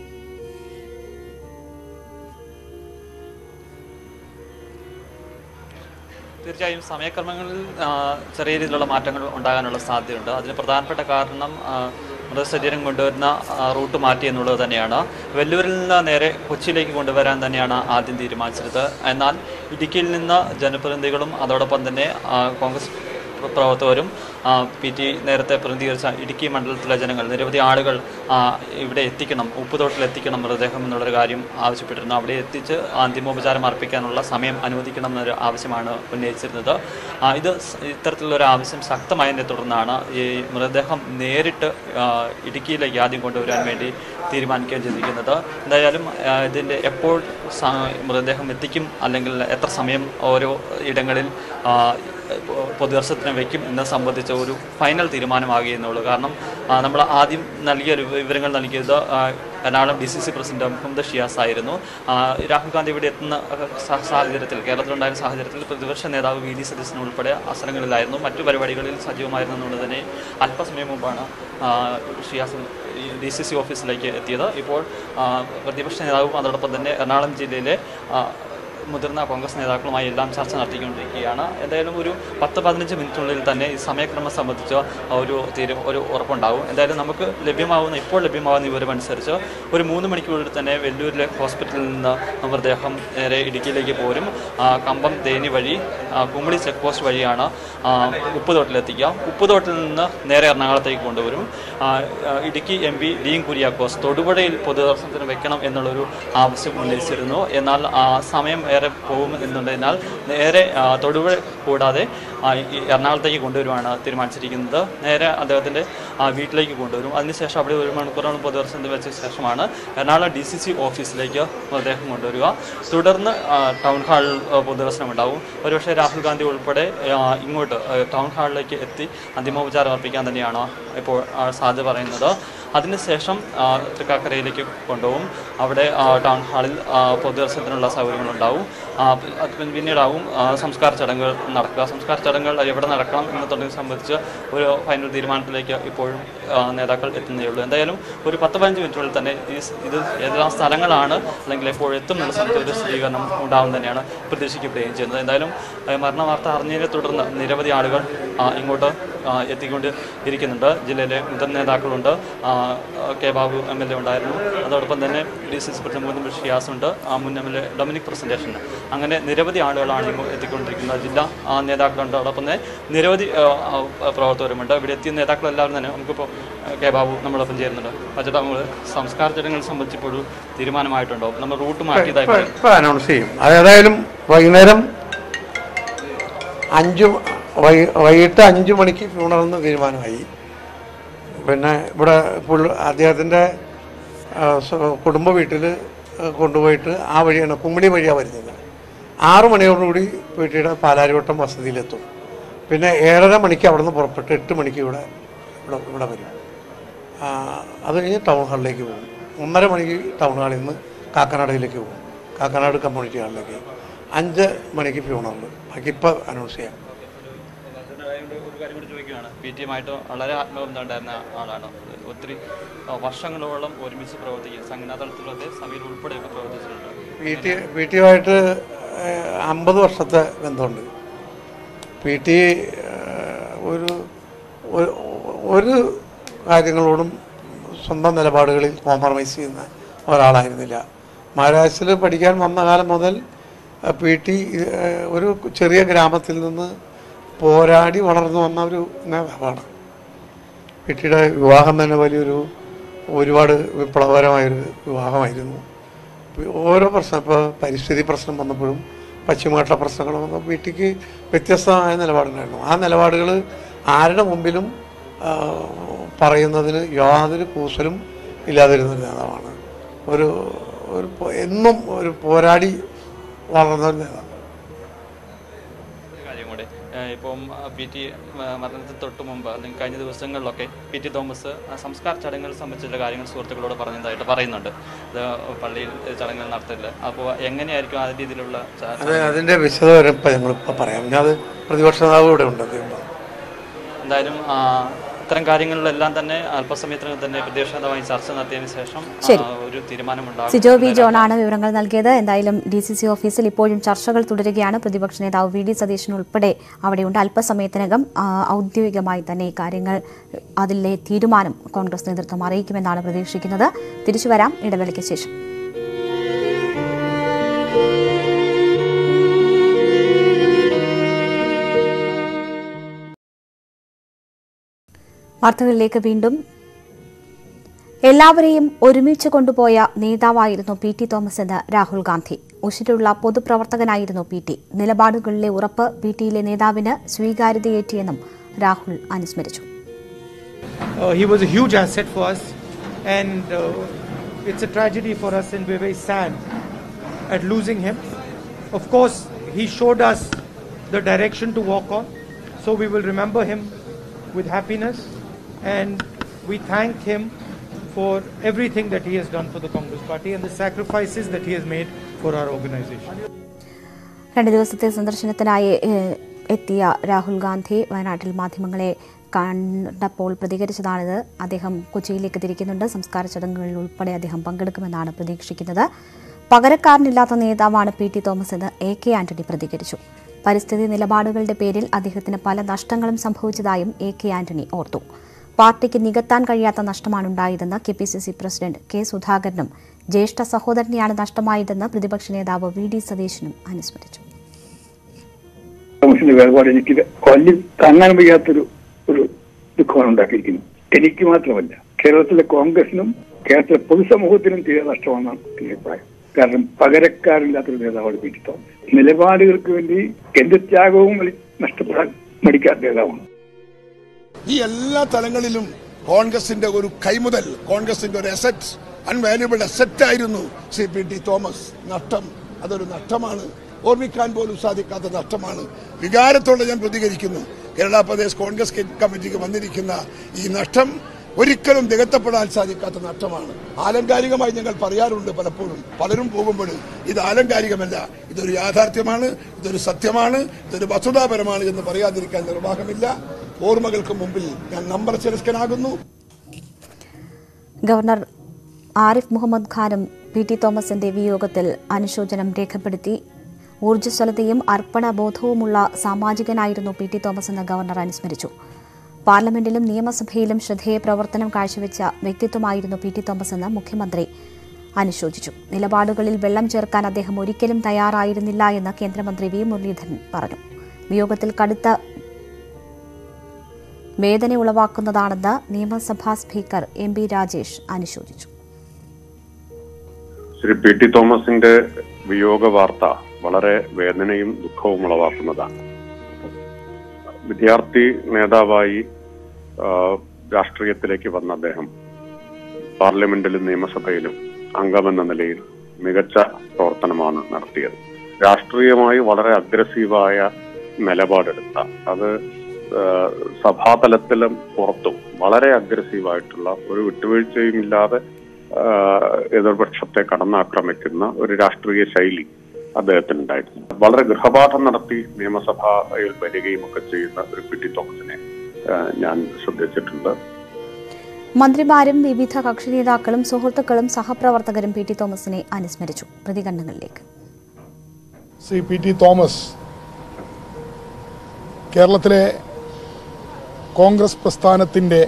തീർച്ചയായും സമയക്രമങ്ങളിൽ ചെറിയ രീതിയിലുള്ള മാറ്റങ്ങൾ ഉണ്ടാകാനുള്ള സാധ്യതയുണ്ട്. അതിന് പ്രധാനപ്പെട്ട കാരണം മൃതശരീരം കൊണ്ടുവരുന്ന റൂട്ട് മാറ്റി എന്നുള്ളത് തന്നെയാണ്. വെല്ലൂരിൽ നിന്ന് നേരെ കൊച്ചിയിലേക്ക് കൊണ്ടുവരാൻ തന്നെയാണ് ആദ്യം തീരുമാനിച്ചത്. എന്നാൽ ഇടുക്കിയിൽ നിന്ന് ജനപ്രതിനിധികളും അതോടൊപ്പം തന്നെ കോൺഗ്രസ് പ്രവർത്തകരും PT നേരത്തെ പ്രതിനിധീകരിച്ച ഇടുക്കി മണ്ഡലത്തിലെ ജനങ്ങൾ, നിരവധി ആളുകൾ ഇവിടെ എത്തിക്കണം, ഉപ്പുതോട്ടിൽ എത്തിക്കണം മൃതദേഹം എന്നുള്ളൊരു കാര്യം ആവശ്യപ്പെട്ടിരുന്നു. അവിടെ എത്തിച്ച് അന്തിമോപചാരം അർപ്പിക്കാനുള്ള സമയം അനുവദിക്കണം എന്നൊരു ആവശ്യമാണ് ഉന്നയിച്ചിരുന്നത്. ഇത്തരത്തിലുള്ളൊരു ആവശ്യം ശക്തമായതിനെ തുടർന്നാണ് ഈ മൃതദേഹം നേരിട്ട് ഇടുക്കിയിലേക്ക് ആദ്യം കൊണ്ടുവരാൻ വേണ്ടി തീരുമാനിക്കുകയും ചെയ്തിരിക്കുന്നത്. എന്തായാലും ഇതിൻ്റെ എപ്പോൾ മൃതദേഹം എത്തിക്കും, അല്ലെങ്കിൽ എത്ര സമയം ഓരോ ഇടങ്ങളിൽ പൊതുദർശനത്തിന് വയ്ക്കും എന്നത് സംബന്ധിച്ച ഒരു ഫൈനൽ തീരുമാനമാകുകയെന്നുള്ളൂ. കാരണം നമ്മൾ ആദ്യം നൽകിയ വിവരങ്ങൾ നൽകിയത് എറണാകുളം DCC പ്രസിഡന്റ് മുഹമ്മദ് ഷിയാസ് ആയിരുന്നു. രാഹുൽ ഗാന്ധി ഇവിടെ എത്തുന്ന സാഹചര്യത്തിൽ, കേരളത്തിലുണ്ടായിരുന്ന സാഹചര്യത്തിൽ പ്രതിപക്ഷ നേതാവ് VD സതീശൻ ഉൾപ്പെടെ അവസരങ്ങളിലായിരുന്നു, മറ്റു പരിപാടികളിൽ സജീവമായിരുന്നു എന്നുള്ളത് തന്നെ അല്പസമയം മുമ്പാണ് ഷിയാസ് DCC ഓഫീസിലേക്ക് എത്തിയത്. ഇപ്പോൾ പ്രതിപക്ഷ നേതാവും അതോടൊപ്പം തന്നെ എറണാകുളം ജില്ലയിലെ മുതിർന്ന കോൺഗ്രസ് നേതാക്കളുമായി എല്ലാം ചർച്ച നടത്തിക്കൊണ്ടിരിക്കുകയാണ്. എന്തായാലും ഒരു 10-15 മിനിറ്റിനുള്ളിൽ തന്നെ ഈ സമയക്രമം സംബന്ധിച്ച് ഒരു ഉറപ്പുണ്ടാകും. എന്തായാലും നമുക്ക് ഇപ്പോൾ ലഭ്യമാകുന്ന വിവരമനുസരിച്ച് ഒരു 3 മണിക്കൂറിൽ തന്നെ വെല്ലൂരിലെ ഹോസ്പിറ്റലിൽ നിന്ന് മൃതദേഹം നേരെ ഇടുക്കിയിലേക്ക് പോരും. കമ്പം തേനി വഴി കുമളി ചെക്ക് പോസ്റ്റ് വഴിയാണ് ഉപ്പുതോട്ടിലെത്തിക്കുക. ഉപ്പുതോട്ടിൽ നിന്ന് നേരെ എറണാകുളത്തേക്ക് കൊണ്ടുവരും. ഇടുക്കി MP ഡീൻ കുര്യാക്കോസ് തൊടുപുഴയിൽ പൊതുദർശനത്തിന് വെക്കണം എന്നുള്ളൊരു ആവശ്യം ഉന്നയിച്ചിരുന്നു. എന്നാൽ സമയം ഏറെ പോകും എന്നുള്ളതിനാൽ നേരെ തൊടുപുഴ കൂടാതെ എറണാകുളത്തേക്ക് കൊണ്ടുവരുവാണ് തീരുമാനിച്ചിരിക്കുന്നത്. നേരെ അദ്ദേഹത്തിൻ്റെ വീട്ടിലേക്ക് കൊണ്ടുവരും. അതിനുശേഷം അവിടെ 1 മണിക്കൂറോളം പൊതുദർശനത്തിന് വെച്ച ശേഷമാണ് എറണാകുളം DCC ഓഫീസിലേക്ക് മൃതദേഹം കൊണ്ടുവരിക. തുടർന്ന് ടൗൺ ഹാളിൽ പൊതുദർശനം ഉണ്ടാകും. ഒരുപക്ഷെ രാഹുൽ ഗാന്ധി ഉൾപ്പെടെ ഇങ്ങോട്ട് ടൗൺ ഹാളിലേക്ക് എത്തി അന്തിമോപചാരം അർപ്പിക്കാൻ തന്നെയാണ് ഇപ്പോൾ സാധ്യത പറയുന്നത്. അതിനുശേഷം തൃക്കാക്കരയിലേക്ക് കൊണ്ടുപോകും. അവിടെ ടൗൺ ഹാളിൽ പൊതുദർശനത്തിനുള്ള സൗകര്യങ്ങളുണ്ടാവും. പിന്നീടാവും സംസ്കാര ചടങ്ങുകൾ നടക്കുക. സംസ്കാര ചടങ്ങുകൾ എവിടെ നടക്കണം എന്നതിനെ സംബന്ധിച്ച് ഒരു ഫൈനൽ തീരുമാനത്തിലേക്ക് ഇപ്പോഴും നേതാക്കൾ എത്തുന്നേ ഉള്ളൂ. എന്തായാലും ഒരു 10-15 മിനിറ്റുകളിൽ തന്നെ ഇത് ഏതെല്ലാം സ്ഥലങ്ങളാണ് അല്ലെങ്കിൽ എപ്പോഴെത്തും എന്നുള്ള സംബന്ധിച്ച ഒരു സ്ഥിരീകരണം ഉണ്ടാവും തന്നെയാണ് പ്രതീക്ഷിക്കപ്പെടുകയും ചെയ്യുന്നത്. എന്തായാലും മരണ വാർത്ത അറിഞ്ഞതിനെ തുടർന്ന് നിരവധി ആളുകൾ ഇങ്ങോട്ട് എത്തിക്കൊണ്ട് ഇരിക്കുന്നുണ്ട്. ജില്ലയിലെ മുതിർന്ന നേതാക്കളുണ്ട്. കെ ബാബു MLA ഉണ്ടായിരുന്നു. അതോടൊപ്പം തന്നെ DCC പ്രസിഡന്റ് മുഹമ്മദ് ഷിയാസ് ഉണ്ട്. മുൻ MLA ഡൊമിനിക് പ്രസന്റേഷൻ. അങ്ങനെ നിരവധി ആളുകളാണ് എത്തിക്കൊണ്ടിരിക്കുന്നത്. ജില്ലാ നേതാക്കളുണ്ട്. അതോടൊപ്പം തന്നെ നിരവധി പ്രവർത്തകരുമുണ്ട്. ഇവിടെ എത്തിയ നേതാക്കളെല്ലാവരും തന്നെ നമുക്കിപ്പോൾ കെ ബാബു നമ്മളൊപ്പം ചേരുന്നുണ്ട്. പക്ഷേ നമ്മൾ സംസ്കാര ചടങ്ങുകൾ സംബന്ധിച്ചപ്പോഴും തീരുമാനമായിട്ടുണ്ടോ? നമ്മൾ റൂട്ട് മാറ്റിയതായി അനൗൺസ് ചെയ്യും. ഏതായാലും വൈകുന്നേരം വൈകിട്ട് 5 മണിക്ക് ഫ്യൂണറൽ തീരുമാനമായി. പിന്നെ ഇവിടെ അദ്ദേഹത്തിൻ്റെ കുടുംബ വീട്ടിൽ കൊണ്ടുപോയിട്ട് ആ വഴിയാണ്, കുമ്മിണി വഴിയാണ് വരുന്നത്. 6 മണിയോടുകൂടി വീട്ടിയുടെ പാലാരിവട്ടം വസതിയിലെത്തും. പിന്നെ 7:30 മണിക്ക് അവിടെ നിന്ന് പുറപ്പെട്ട് 8 മണിക്ക് ഇവിടെ വരും. അത് കഴിഞ്ഞ് ടൗൺ ഹാളിലേക്ക് പോകും. 1:30 മണിക്ക് ടൗൺ ഹാളിൽ നിന്ന് കാക്കനാടയിലേക്ക് പോകും. കാക്കനാട് കമ്മ്യൂണിറ്റി ഹാളിലേക്ക് 5 മണിക്ക് ഫ്യൂണറൽ. ബാക്കി ഇപ്പോൾ അനൗൺസ് ചെയ്യാം. ഒരു കാര്യം കൂടി ചോദിക്കുകയാണ്. PTയുമായിട്ട് വളരെ ആത്മബന്ധം ഉണ്ടായിരുന്ന ആളാണ്. ഒത്തിരി വർഷങ്ങളോളം ഒരുമിച്ച് പ്രവർത്തിക്കുക. സംഘടനാ തലത്തിലുള്ള സഭയിൽ ഉൾപ്പെടെയൊക്കെ പ്രവർത്തിച്ചിട്ടുണ്ട്. PTയുമായിട്ട് 50 വർഷത്തെ ബന്ധമുണ്ട്. PT ഒരു കാര്യങ്ങളോടും സ്വന്തം നിലപാടുകളിൽ കോംപ്രമൈസ് ചെയ്യുന്ന ഒരാളായിരുന്നില്ല. മഹാരാഷ്ട്രയിൽ പഠിക്കാൻ വന്ന കാലം മുതൽ PT ഒരു ചെറിയ ഗ്രാമത്തിൽ നിന്ന് പോരാടി വളർന്നു വന്ന ഒരു നേതാവാണ്. PTയുടെ വിവാഹം തന്നെ ഒരുപാട് വിപ്ലവകരമായൊരു വിവാഹമായിരുന്നു. ഓരോ പ്രശ്നം, ഇപ്പോൾ പരിസ്ഥിതി പ്രശ്നം വന്നപ്പോഴും പശ്ചിമഘട്ട പ്രശ്നങ്ങൾ വന്നപ്പോൾ PTക്ക് വ്യത്യസ്തമായ നിലപാടുണ്ടായിരുന്നു. ആ നിലപാടുകൾ ആരുടെ മുമ്പിലും പറയുന്നതിന് യാതൊരു കൂസലും ഇല്ലാതിരുന്നൊരു നേതാവാണ്. എന്നും ഒരു പോരാടി വളർന്നൊരു നേതാവ്. ഇപ്പം PT മരണത്തിന് തൊട്ട് മുമ്പ് അല്ലെങ്കിൽ കഴിഞ്ഞ ദിവസങ്ങളിലൊക്കെ PT തോമസ് സംസ്കാര ചടങ്ങുകൾ സംബന്ധിച്ചുള്ള കാര്യങ്ങൾ സുഹൃത്തുക്കളോട് പറഞ്ഞതായിട്ട് പറയുന്നുണ്ട്. അത് പള്ളിയിൽ ചടങ്ങുകൾ നടത്തില്ല. അപ്പോൾ എങ്ങനെയായിരിക്കും ആ രീതിയിലുള്ള അതിൻ്റെ വിശദവിവരം ഇപ്പം ഞങ്ങളിപ്പോൾ പറയാം. ഞാൻ അത് പ്രതിപക്ഷ നേതാവ് ഇവിടെ ഉണ്ട്. എന്തായാലും ഇത്തരം കാര്യങ്ങളിലെല്ലാം തന്നെ അല്പസമയത്തിനകം തന്നെ പ്രതിപക്ഷ നേതാവുമായി ചർച്ച നടത്തിയതിനു ശേഷം ഒരു തീരുമാനമുണ്ടാകും. സിജോ വി ജോണാണ് വിവരങ്ങൾ നൽകിയത്. എന്തായാലും DCC ഓഫീസിൽ ഇപ്പോഴും ചർച്ചകൾ തുടരുകയാണ്. പ്രതിപക്ഷ നേതാവ് VD സതീശൻ ഉൾപ്പെടെ അവിടെയുണ്ട്. അല്പസമയത്തിനകം ഔദ്യോഗികമായി തന്നെ ഈ കാര്യങ്ങൾ അതിലെ തീരുമാനം കോൺഗ്രസ് നേതൃത്വം അറിയിക്കുമെന്നാണ് പ്രതീക്ഷിക്കുന്നത്. തിരിച്ചുവരാം ഇടവേളയ്ക്ക് ശേഷം. വാർത്തകളിലേക്ക് വീണ്ടും. എല്ലാവരെയും ഒരുമിച്ച് കൊണ്ടുപോയ നേതാവായിരുന്നു PT തോമസ് എന്ന് രാഹുൽ ഗാന്ധി. ഉശിരുള്ള പൊതുപ്രവർത്തകനായിരുന്നു PT. നിലപാടുകളിലെ ഉറപ്പ് PTയിലെ നേതാവിന് സ്വീകാര്യതയേറ്റിയെന്നും രാഹുൽ അനുസ്മരിച്ചു. He was a huge asset for us and it's a tragedy for us and we're very sad at losing him. Of course, he showed us the direction to walk on, so we will remember him with happiness. And we thank him for everything that he has done for the Congress Party and the sacrifices that he has made for our organization. 2 ദിവസത്തെ സന്ദർശനത്തിനായി എത്തിയ രാഹുൽ ഗാന്ധി വയനാട്ടിൽ മാധ്യമങ്ങളെ കണ്ടപ്പോൾ പ്രതികരിച്ചതാണിത്. അദ്ദേഹം കൊച്ചിയിലേക്ക് തിരിക്കുന്നുണ്ട്. സംസ്കാര ചടങ്ങുകളിൽ ഉൾപ്പെടെ അദ്ദേഹം പങ്കെടുക്കുമെന്നാണ് പ്രതീക്ഷിക്കുന്നത്. പകരക്കാരനില്ലാത്ത നേതാവാണ് PT തോമസ് എന്ന് AK ആന്റണി പ്രതികരിച്ചു. പരിസ്ഥിതി നിലപാടുകളുടെ പേരിൽ അദ്ദേഹത്തിന് പല നഷ്ടങ്ങളും സംഭവിച്ചതായും AK ആന്റണി ഓർത്തു. പാർട്ടിക്ക് നികത്താൻ കഴിയാത്ത നഷ്ടമാണുണ്ടായതെന്ന് KPCC പ്രസിഡന്റ് K സുധാകരനും ജ്യേഷ്ഠ സഹോദരനെയാണ് നഷ്ടമായതെന്ന് പ്രതിപക്ഷ നേതാവ് VD സതീശനും അനുസ്മരിച്ചു. വേർപാട് എനിക്ക് വലിയ താങ്ങാൻ വയ്യാത്തൊരു ദുഃഖമാണ് ഉണ്ടാക്കിയിരിക്കുന്നു. എനിക്ക് മാത്രമല്ല, കേരളത്തിലെ കോൺഗ്രസിനും കേരളത്തിലെ പൊതുസമൂഹത്തിനും തീരെ നഷ്ടമാണെന്നാണ് എന്റെ അഭിപ്രായം. കാരണം പകരക്കാരില്ലാത്തൊരു നേതാവാണ് PT തോമസ്. നിലപാടുകൾക്ക് വേണ്ടി എന്ത് ത്യാഗവും നഷ്ടപ്പെടാൻ മടിക്കാത്ത നേതാവാണ്. ഈ എല്ലാ തലങ്ങളിലും കോൺഗ്രസിന്റെ ഒരു കൈമുതൽ, കോൺഗ്രസിന്റെ ഒരു അസറ്റ്, അൺവാല്യുബിൾ അസറ്റ് ആയിരുന്നു ശ്രീ PT തോമസ്. നഷ്ടം, അതൊരു നഷ്ടമാണ്. ഓർമ്മിക്കാൻ പോലും സാധിക്കാത്ത നഷ്ടമാണ്. വികാരത്തോടെ ഞാൻ പ്രതികരിക്കുന്നു. കേരള പ്രദേശ് കോൺഗ്രസ് കമ്മിറ്റിക്ക് വന്നിരിക്കുന്ന ഈ നഷ്ടം ഒരിക്കലും നികത്തപ്പെടാൻ സാധിക്കാത്ത നഷ്ടമാണ്. ആലങ്കാരികമായി ഞങ്ങൾ പറയാറുണ്ട് പലപ്പോഴും, പലരും പോകുമ്പോൾ ഇത് ആലങ്കാരികമല്ല, ഇതൊരു യാഥാർത്ഥ്യമാണ്, ഇതൊരു സത്യമാണ്, ഇതൊരു വസ്തുതാപരമാണ് എന്ന് പറയാതിരിക്കാൻ നിർവാഹമില്ല. ഓർമ്മകൾക്ക് മുമ്പിൽ ഞാൻ നമ്പർ ചെറുക്കനാകുന്നു. ഗവർണർ ആരിഫ് മുഹമ്മദ് ഖാനും PT തോമസിന്റെ വിയോഗത്തിൽ അനുശോചനം രേഖപ്പെടുത്തി. ഊർജ്ജസ്വലതയും അർപ്പണബോധവുമുള്ള സാമാജികനായിരുന്നു PT തോമസ് എന്ന് ഗവർണർ അനുസ്മരിച്ചു. പാർലമെന്റിലും നിയമസഭയിലും ശ്രദ്ധേയ പ്രവർത്തനം കാഴ്ചവെച്ച വ്യക്തിത്വമായിരുന്നു PT തോമസ് എന്ന് മുഖ്യമന്ത്രി അനുശോചിച്ചു. നിലപാടുകളിൽ വെള്ളം ചേർക്കാൻ അദ്ദേഹം ഒരിക്കലും തയ്യാറായിരുന്നില്ല എന്ന് കേന്ദ്രമന്ത്രി V മുരളീധരൻ പറഞ്ഞു. വിയോഗത്തിൽ കടുത്ത വേദന ഉളവാക്കുന്നതാണെന്ന് നിയമസഭാ സ്പീക്കർ MP രാജേഷ് അനുശോചിച്ചു. ശ്രീ PT തോമസിന്റെ വിയോഗ വാർത്ത വളരെ വേദനയും ദുഃഖവും ഉളവാക്കുന്നതാണ്. വിദ്യാർത്ഥി നേതാവായി രാഷ്ട്രീയത്തിലേക്ക് വന്ന അദ്ദേഹം പാർലമെന്റിലും നിയമസഭയിലും അംഗമെന്ന നിലയിൽ മികച്ച പ്രവർത്തനമാണ് നടത്തിയത്. രാഷ്ട്രീയമായി വളരെ അഗ്രസീവായ നിലപാടെടുത്ത, അത് സഭാതലത്തിലും പുറത്തും വളരെ അഗ്രസീവായിട്ടുള്ള, ഒരു വിട്ടുവീഴ്ചയും ഇല്ലാതെ എതിർപക്ഷത്തെ കടന്നാക്രമിക്കുന്ന ഒരു രാഷ്ട്രീയ ശൈലി അദ്ദേഹത്തിനുണ്ടായിരുന്നു. വളരെ ഗൃഹപാഠം നടത്തി നിയമസഭയിൽ വരികയും ഒക്കെ ചെയ്യുന്ന ഒരു പി ടി തോമസിനെ ഞാൻ ശ്രദ്ധിച്ചിട്ടുണ്ട്. മന്ത്രിമാരും വിവിധ കക്ഷി നേതാക്കളും സുഹൃത്തുക്കളും സഹപ്രവർത്തകരും പി ടി തോമസിനെ അനുസ്മരിച്ചു. പ്രതികരണങ്ങളിലേക്ക്. ശ്രീ പി ടി തോമസ് കേരളത്തിലെ കോൺഗ്രസ് പ്രസ്ഥാനത്തിൻ്റെ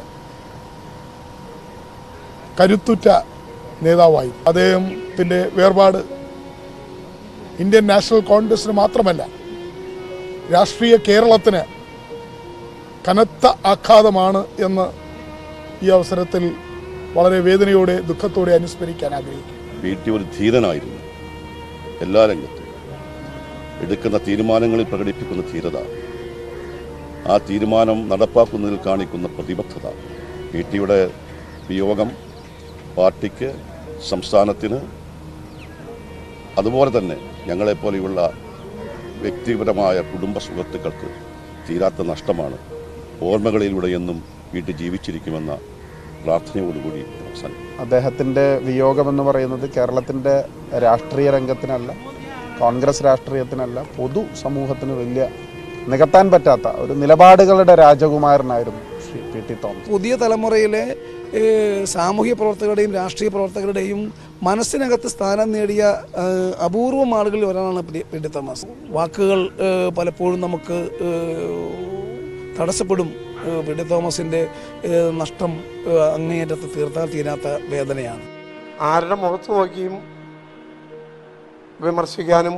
കരുത്തുറ്റ നേതാവായി. അദ്ദേഹത്തിൻ്റെ വേർപാട് ഇന്ത്യൻ നാഷണൽ കോൺഗ്രസിന് മാത്രമല്ല രാഷ്ട്രീയ കേരളത്തിന് കനത്ത ആഘാതമാണ് എന്ന് ഈ അവസരത്തിൽ വളരെ വേദനയോടെ ദുഃഖത്തോടെ അനുസ്മരിക്കാൻ ആഗ്രഹിക്കുന്നു. പി ടി ഒരു ധീരനായിരുന്നു. എല്ലാ രംഗത്തും എടുക്കുന്ന തീരുമാനങ്ങളിൽ പ്രകടിപ്പിക്കുന്ന ധീരത, ആ തീരുമാനം നടപ്പാക്കുന്നതിൽ കാണിക്കുന്ന പ്രതിബദ്ധത. പി ടിയുടെ വിയോഗം പാർട്ടിക്ക്, സംസ്ഥാനത്തിന്, അതുപോലെ തന്നെ ഞങ്ങളെപ്പോലെയുള്ള വ്യക്തിപരമായ കുടുംബ സുഹൃത്തുക്കൾക്ക് തീരാത്ത നഷ്ടമാണ്. ഓർമ്മകളിലൂടെ എന്നും പി ടി ജീവിച്ചിരിക്കുമെന്ന പ്രാർത്ഥനയോടുകൂടി അവസാനിക്കും. അദ്ദേഹത്തിൻ്റെ വിയോഗമെന്ന് പറയുന്നത് കേരളത്തിൻ്റെ രാഷ്ട്രീയ രംഗത്തിനല്ല, കോൺഗ്രസ് രാഷ്ട്രീയത്തിനല്ല, പൊതു സമൂഹത്തിന് വലിയ നികത്താൻ പറ്റാത്ത ഒരു നിലപാടുകളുടെ രാജകുമാരനായിരുന്നു ശ്രീ പി ടി തോമസ്. പുതിയ തലമുറയിലെ സാമൂഹ്യ പ്രവർത്തകരുടെയും രാഷ്ട്രീയ പ്രവർത്തകരുടെയും മനസ്സിനകത്ത് സ്ഥാനം നേടിയ അപൂർവം ആളുകളിൽ ഒരാളാണ് പി ടി തോമസ്. വാക്കുകൾ പലപ്പോഴും നമുക്ക് തടസ്സപ്പെടും. പി ടി തോമസിൻ്റെ നഷ്ടം അങ്ങേയറ്റത്ത് തീർത്താൽ തീരാത്ത വേദനയാണ്. ആരുടെ മുഖത്ത് നോക്കിയും വിമർശിക്കാനും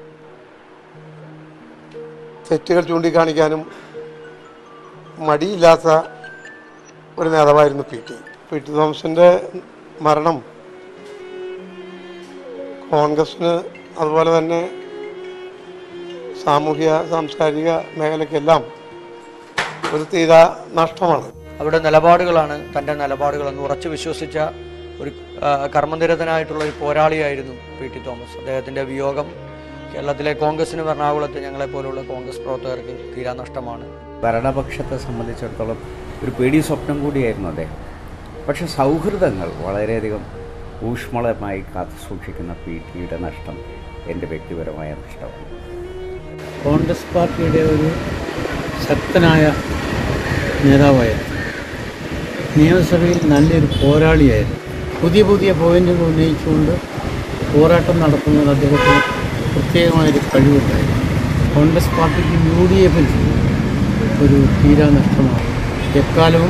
തെറ്റുകൾ ചൂണ്ടിക്കാണിക്കാനും മടിയില്ലാത്ത ഒരു നേതാവായിരുന്നു പി ടി തോമസിൻ്റെ മരണം കോൺഗ്രസിന്, അതുപോലെ തന്നെ സാമൂഹ്യ സാംസ്കാരിക മേഖലയ്ക്കെല്ലാം ഒരു തീരാ നഷ്ടമാണ്. അവരുടെ നിലപാടുകളാണ് തൻ്റെ നിലപാടുകളെന്ന് ഉറച്ചു വിശ്വസിച്ച ഒരു കർമ്മനിരതനായിട്ടുള്ള ഒരു പോരാളിയായിരുന്നു പി ടി തോമസ്. അദ്ദേഹത്തിൻ്റെ വിയോഗം കേരളത്തിലെ കോൺഗ്രസിനും എറണാകുളത്ത് ഞങ്ങളെപ്പോലുള്ള കോൺഗ്രസ് പ്രവർത്തകർക്ക് തീരാ നഷ്ടമാണ്. ഭരണപക്ഷത്തെ സംബന്ധിച്ചിടത്തോളം ഒരു പേടി സ്വപ്നം കൂടിയായിരുന്നു അദ്ദേഹം. പക്ഷേ സൗഹൃദങ്ങൾ വളരെയധികം ഊഷ്മളമായി കാത്തു സൂക്ഷിക്കുന്ന പി ടിയുടെ നഷ്ടം എൻ്റെ വ്യക്തിപരമായ നഷ്ടമാണ്. കോൺഗ്രസ് പാർട്ടിയുടെ ഒരു ശക്തനായ നേതാവായിരുന്നു. നിയമസഭയിൽ നല്ലൊരു പോരാളിയായിരുന്നു. പുതിയ പുതിയ പോയിന്റുകൾ ഉന്നയിച്ചുകൊണ്ട് പോരാട്ടം നടത്തുന്നത് അദ്ദേഹത്തിന് പ്രത്യേകമായൊരു കഴിവുണ്ടായിരുന്നു. കോൺഗ്രസ് പാർട്ടിക്ക് UDF-ൽ ഒരു തീരാ നഷ്ടമാണ്. എക്കാലവും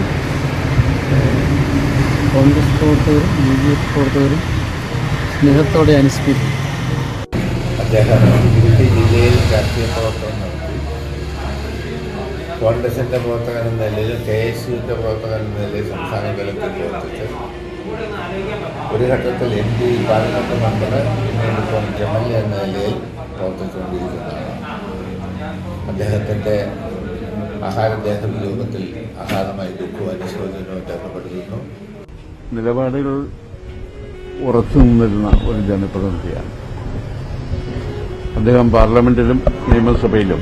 കോൺഗ്രസ് പ്രവർത്തകരും UDF പ്രവർത്തകരും സ്നേഹത്തോടെ അനുസ്മരിക്കും. അദ്ദേഹം ഇടുക്കി ജില്ലയിൽ രാഷ്ട്രീയ പ്രവർത്തനം നടത്തി. കോൺഗ്രസിൻ്റെ പ്രവർത്തകൻ എന്ന നിലയിലും KSUവിൻ്റെ പ്രവർത്തകൻ എന്ന നിലയിൽ സംസ്ഥാന തലത്തിൽ പ്രവർത്തിച്ച് ഒരു ഘട്ടത്തിൽ MP പാർലമെന്റ് മെമ്പർ, പിന്നീട് ഇപ്പോൾ MLA എന്ന നിലയിൽ പ്രവർത്തിച്ചുകൊണ്ടിരിക്കുന്നതാണ്. അദ്ദേഹത്തിൻ്റെ ആഹാരദേഹ വിയോഗത്തിൽ അഗാധമായി ദുഃഖവും അനുശോചനവും രേഖപ്പെടുത്തുന്നു. നിലപാടുകൾ ഉറച്ചു നിന്നിരുന്ന ഒരു ജനപ്രതിനിധിയാണ് അദ്ദേഹം. പാർലമെന്റിലും നിയമസഭയിലും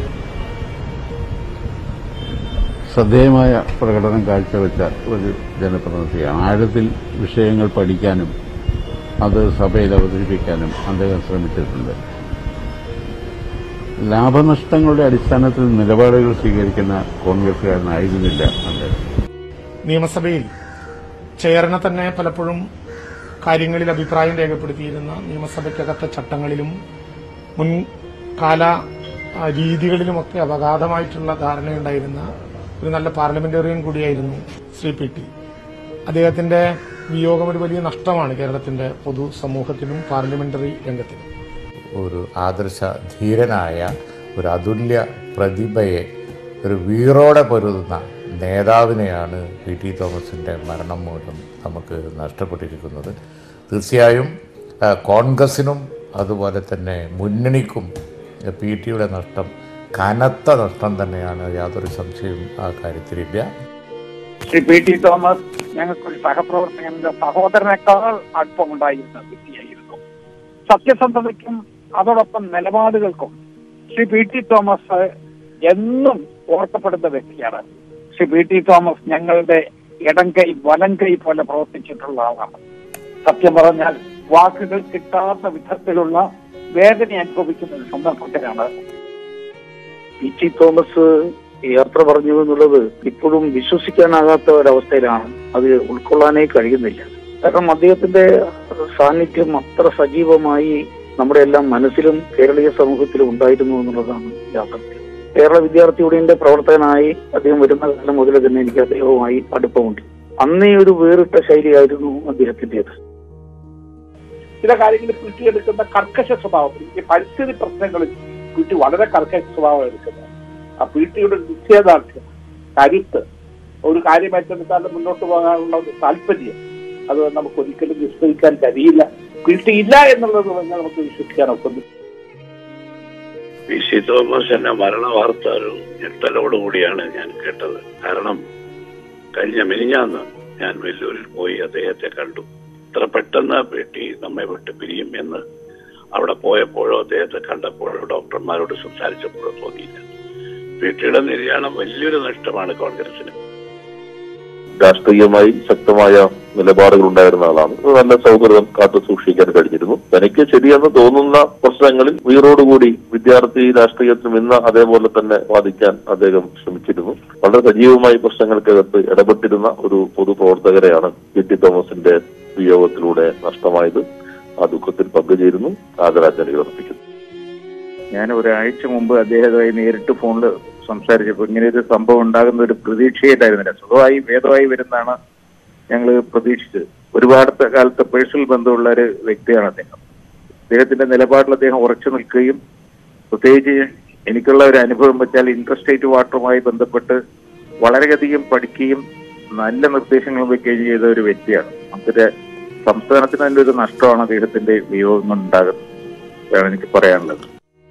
ശ്രദ്ധേയമായ പ്രകടനം കാഴ്ചവെച്ച ഒരു ജനപ്രതിനിധിയാണ്. ആഴത്തിൽ വിഷയങ്ങൾ പഠിക്കാനും അത് സഭയിൽ അവതരിപ്പിക്കാനും അദ്ദേഹം ശ്രമിച്ചിട്ടുണ്ട്. ലാഭനഷ്ടങ്ങളുടെ അടിസ്ഥാനത്തിൽ നിലപാടുകൾ സ്വീകരിക്കുന്ന കോൺഗ്രസുകാരനായിരുന്നില്ല അദ്ദേഹം. നിയമസഭയിൽ ചെയറിനെ തന്നെ പലപ്പോഴും കാര്യങ്ങളിൽ അഭിപ്രായം രേഖപ്പെടുത്തിയിരുന്ന, നിയമസഭയ്ക്കകത്തെ ചട്ടങ്ങളിലും മുൻകാല രീതികളിലുമൊക്കെ അപഘാതമായിട്ടുള്ള ധാരണയുണ്ടായിരുന്ന ഒരു നല്ല പാർലമെന്റേറിയൻ കൂടിയായിരുന്നു ശ്രീ പി ടി. അദ്ദേഹത്തിന്റെ വിയോഗം ഒരു വലിയ നഷ്ടമാണ് കേരളത്തിന്റെ പൊതുസമൂഹത്തിനും പാർലമെന്ററി രംഗത്തിനും. ഒരു ആദർശ ധീരനായ ഒരു അതുല്യ പ്രതിഭയെ, ഒരു വീറോടെ പൊരുതുന്ന നേതാവിനെയാണ് പി ടി തോമസിൻ്റെ മരണം മൂലം നമുക്ക് നഷ്ടപ്പെട്ടിരിക്കുന്നത്. തീർച്ചയായും കോൺഗ്രസിനും അതുപോലെ തന്നെ മുന്നണിക്കും പി ടിയുടെ നഷ്ടം കനത്ത നഷ്ടം തന്നെയാണ്. യാതൊരു സംശയവും ആ കാര്യത്തിലില്ല. ശ്രീ പി ടി തോമസ് ഞങ്ങൾക്കൊരു സഹപ്രവർത്തകന്റെ സഹോദരനേക്കാൾ അടുപ്പമുണ്ടായിരുന്ന വ്യക്തിയായിരുന്നു. സത്യസന്ധതയ്ക്കും അതോടൊപ്പം നിലപാടുകൾക്കും ശ്രീ പി ടി തോമസ് എന്നും ഓർക്കപ്പെടുന്ന വ്യക്തിയാണ്. ശ്രീ പി ടി തോമസ് ഞങ്ങളുടെ ഇടം കൈ വലം കൈ പോലെ പ്രവർത്തിച്ചിട്ടുള്ള ആളാണ്. സത്യം പറഞ്ഞാൽ വാക്കുകൾ കിട്ടാത്ത വിധത്തിലുള്ള വേദന അനുഭവിക്കുന്ന ഒരു സന്ദർഭത്തിലാണ് പി.ടി. തോമസ് യാത്ര പറഞ്ഞു എന്നുള്ളത് ഇപ്പോഴും വിശ്വസിക്കാനാകാത്ത ഒരവസ്ഥയിലാണ്. അത് ഉൾക്കൊള്ളാനേ കഴിയുന്നില്ല. കാരണം അദ്ദേഹത്തിന്റെ സാന്നിധ്യം അത്ര സജീവമായി നമ്മുടെ എല്ലാം മനസ്സിലും കേരളീയ സമൂഹത്തിലും ഉണ്ടായിരുന്നു എന്നുള്ളതാണ് യാഥാർത്ഥ്യം. കേരള വിദ്യാർത്ഥി യൂണിയന്റെ പ്രവർത്തകനായി അദ്ദേഹം വരുന്ന കാലം മുതൽ തന്നെ എനിക്ക് അദ്ദേഹവുമായി അടുപ്പമുണ്ട്. അന്നേ ഒരു വേറിട്ട ശൈലിയായിരുന്നു അദ്ദേഹത്തിൻ്റെത്. ചില കാര്യങ്ങളിൽ പി.ടി. എടുക്കുന്ന കർക്കശ സ്വഭാവം, ഈ പരിസ്ഥിതി പ്രശ്നങ്ങളിൽ പി.ടി. വളരെ കർക്കശ സ്വഭാവം എടുക്കുന്നത്. ആ പി.ടിയുടെ നിശ്ചയദാർഢ്യം, കരുത്ത്, ഒരു കാര്യം ഏറ്റെടുത്താൽ മുന്നോട്ട് പോകാനുള്ള ഒരു താല്പര്യം, അത് നമുക്ക് ഒരിക്കലും വിസ്മരിക്കാൻ കഴിയില്ല. പി.ടി. ഇല്ല എന്നുള്ളത് നമുക്ക് വിശ്വസിക്കാൻ ഒക്കുന്നു. പി.ടി. തോമസ് എന്നെ മരണ വാർത്ത ഒരു ഞെട്ടലോടുകൂടിയാണ് ഞാൻ കേട്ടത്. കാരണം കഴിഞ്ഞ മെനിഞ്ഞാന്ന് ഞാൻ വെല്ലൂരിൽ പോയി അദ്ദേഹത്തെ കണ്ടു. ഇത്ര പെട്ടെന്ന് പി.ടി. നമ്മെ വിട്ട് പിരിയും എന്ന് അവിടെ പോയപ്പോഴോ അദ്ദേഹത്തെ കണ്ടപ്പോഴോ ഡോക്ടർമാരോട് സംസാരിച്ചപ്പോഴോ തോന്നിയില്ല. പി.ടിയുടെ നിര്യാണം വലിയൊരു നഷ്ടമാണ് കോൺഗ്രസിന്. രാഷ്ട്രീയമായി ശക്തമായ നിലപാടുകൾ ഉണ്ടായിരുന്ന ആളാണ്. നല്ല സൗഹൃദം കാത്തു സൂക്ഷിക്കാൻ കഴിഞ്ഞിരുന്നു. തനിക്ക് ശരിയെന്ന് തോന്നുന്ന പ്രശ്നങ്ങളിൽ ഉയരോടുകൂടി വിദ്യാർത്ഥി രാഷ്ട്രീയത്തിലും ഇന്ന് അതേപോലെ തന്നെ വാദിക്കാൻ അദ്ദേഹം ശ്രമിച്ചിരുന്നു. വളരെ സജീവമായി പ്രശ്നങ്ങൾക്കകത്ത് ഇടപെട്ടിരുന്ന ഒരു പൊതുപ്രവർത്തകരെയാണ് പി.ടി. തോമസിന്റെ വിയോഗത്തിലൂടെ നഷ്ടമായത്. ആ ദുഃഖത്തിൽ പങ്കുചേരുന്നു, ആദരാഞ്ജലികൾ അർപ്പിക്കുന്നു. ഞാൻ ഒരാഴ്ച മുമ്പ് അദ്ദേഹവുമായി നേരിട്ട് ഫോണിൽ സംസാരിച്ചപ്പോൾ ഇങ്ങനെ ഒരു സംഭവം ഉണ്ടാകുന്ന ഒരു പ്രതീക്ഷയായിട്ടായിരുന്നില്ല. സ്വന്തമായി ഭേദമായി വരുന്നതാണ് ഞങ്ങൾ പ്രതീക്ഷിച്ചത്. ഒരുപാട് കാലത്ത് പേഴ്സണൽ ബന്ധമുള്ള ഒരു വ്യക്തിയാണ് അദ്ദേഹം. അദ്ദേഹത്തിന്റെ നിലപാടിൽ അദ്ദേഹം ഉറച്ചു നിൽക്കുകയും പ്രത്യേകിച്ച് എനിക്കുള്ള ഒരു അനുഭവം വെച്ചാൽ ഇൻട്രസ്റ്റേറ്റ് വാട്ടറുമായി ബന്ധപ്പെട്ട് വളരെയധികം പഠിക്കുകയും നല്ല നിർദ്ദേശങ്ങൾ വയ്ക്കുകയും ചെയ്ത ഒരു വ്യക്തിയാണ്. നമുക്കൊരു സംസ്ഥാനത്തിന് തന്നെ ഒരു നഷ്ടമാണ് അദ്ദേഹത്തിന്റെ വിയോഗം ഉണ്ടാകുന്നത് എന്നാണ് എനിക്ക് പറയാനുള്ളത്.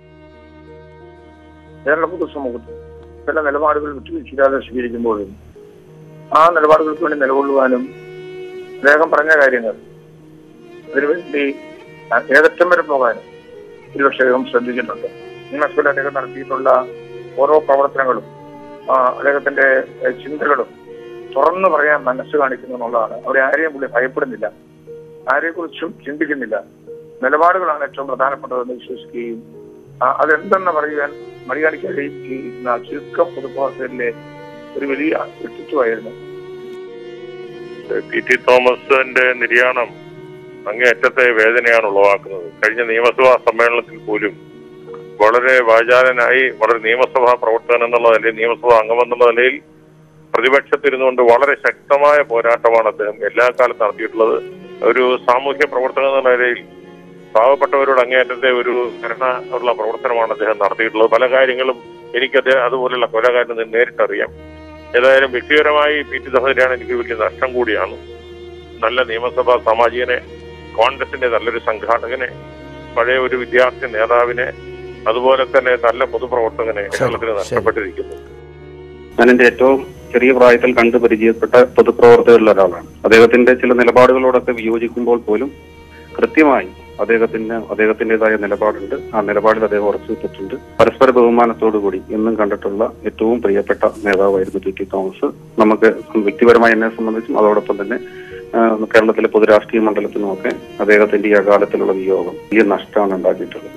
കേരള പൊതുസമൂഹത്തിൽ ചില നിലപാടുകൾ വിട്ടുവീഴ്ചയില്ലാതെ സ്വീകരിക്കുമ്പോഴും ആ നിലപാടുകൾക്ക് വേണ്ടി നിലകൊള്ളുവാനും അദ്ദേഹം പറഞ്ഞ കാര്യങ്ങൾ അതിനുവേണ്ടി ഏതറ്റം വരെ പോകാനും ഒരുപക്ഷെ അദ്ദേഹം ശ്രദ്ധിച്ചിട്ടുണ്ട്. യുനെസ്കോയിൽ അദ്ദേഹം നടത്തിയിട്ടുള്ള ഓരോ പ്രവർത്തനങ്ങളും അദ്ദേഹത്തിന്റെ ചിന്തകളും തുറന്നു പറയാൻ മനസ്സ് കാണിക്കുന്നു എന്നുള്ളതാണ്. അവിടെ ആരെയും പുള്ളി ഭയപ്പെടുന്നില്ല, ആരെക്കുറിച്ചും ചിന്തിക്കുന്നില്ല. നിലപാടുകളാണ് ഏറ്റവും പ്രധാനപ്പെട്ടതെന്ന് വിശ്വസിക്കുകയും അതെന്തെന്ന് പറയുവാൻ മറികടിക്കുകയും ചെയ്യുന്ന ചുരുക്കം പൊതുപ്രവർത്തകരിലെ ഒരു വലിയ വ്യക്തിത്വമായിരുന്നു. പി.ടി. തോമസിന്റെ നിര്യാണം അങ്ങേയറ്റത്തെ വേദനയാണ് ഉളവാക്കുന്നത്. കഴിഞ്ഞ നിയമസഭാ സമ്മേളനത്തിൽ പോലും വളരെ വാചാലനായി വളരെ നിയമസഭാ പ്രവർത്തകൻ എന്നുള്ള നിലയിൽ, നിയമസഭാ അംഗമെന്നുള്ള നിലയിൽ പ്രതിപക്ഷത്തിരുന്നുകൊണ്ട് വളരെ ശക്തമായ പോരാട്ടമാണ് അദ്ദേഹം എല്ലാ കാലത്തും നടത്തിയിട്ടുള്ളത്. ഒരു സാമൂഹ്യ പ്രവർത്തകൻ എന്ന നിലയിൽ പാവപ്പെട്ടവരോട് അങ്ങേയറ്റത്തെ ഒരു കരുണ ഉള്ള പ്രവർത്തനമാണ് അദ്ദേഹം നടത്തിയിട്ടുള്ളത്. പല കാര്യങ്ങളും എനിക്ക് അതുപോലെയുള്ള പല കാര്യങ്ങളും നേരിട്ടറിയാം. ഏതായാലും വ്യക്തിപരമായി പി.ടി. തോമസിനെയാണ് എനിക്ക് വലിയ നഷ്ടം കൂടിയാണ്. നല്ല നിയമസഭാ സാമാജികനെ, കോൺഗ്രസിന്റെ നല്ലൊരു സംഘാടകനെ, പഴയ ഒരു വിദ്യാർത്ഥി നേതാവിനെ, അതുപോലെ തന്നെ നല്ല പൊതുപ്രവർത്തകനെ കേരളത്തിന് നഷ്ടപ്പെട്ടിരിക്കുന്നു. ഞാൻ എന്റെ ഏറ്റവും ചെറിയ പ്രായത്തിൽ കണ്ടു പരിചയപ്പെട്ട പൊതുപ്രവർത്തകരിൽ ഒരാളാണ്. അദ്ദേഹത്തിന്റെ ചില നിലപാടുകളോടൊക്കെ വിയോജിക്കുമ്പോൾ പോലും കൃത്യമായി അദ്ദേഹത്തിൻ്റെതായ നിലപാടുണ്ട്. ആ നിലപാടിൽ അദ്ദേഹം ഉറച്ചു വെച്ചിട്ടുണ്ട്. പരസ്പര ബഹുമാനത്തോടുകൂടി എന്നും കണ്ടിട്ടുള്ള ഏറ്റവും പ്രിയപ്പെട്ട നേതാവായിരുന്നു പി.ടി. തോമസ്. നമുക്ക് വ്യക്തിപരമായി എന്നെ സംബന്ധിച്ചും അതോടൊപ്പം തന്നെ കേരളത്തിലെ പൊതുരാഷ്ട്രീയ മണ്ഡലത്തിനുമൊക്കെ അദ്ദേഹത്തിന്റെ ഈ അകാലത്തിലുള്ള വിയോഗം വലിയ നഷ്ടമാണ് ഉണ്ടാക്കിയിട്ടുള്ളത്.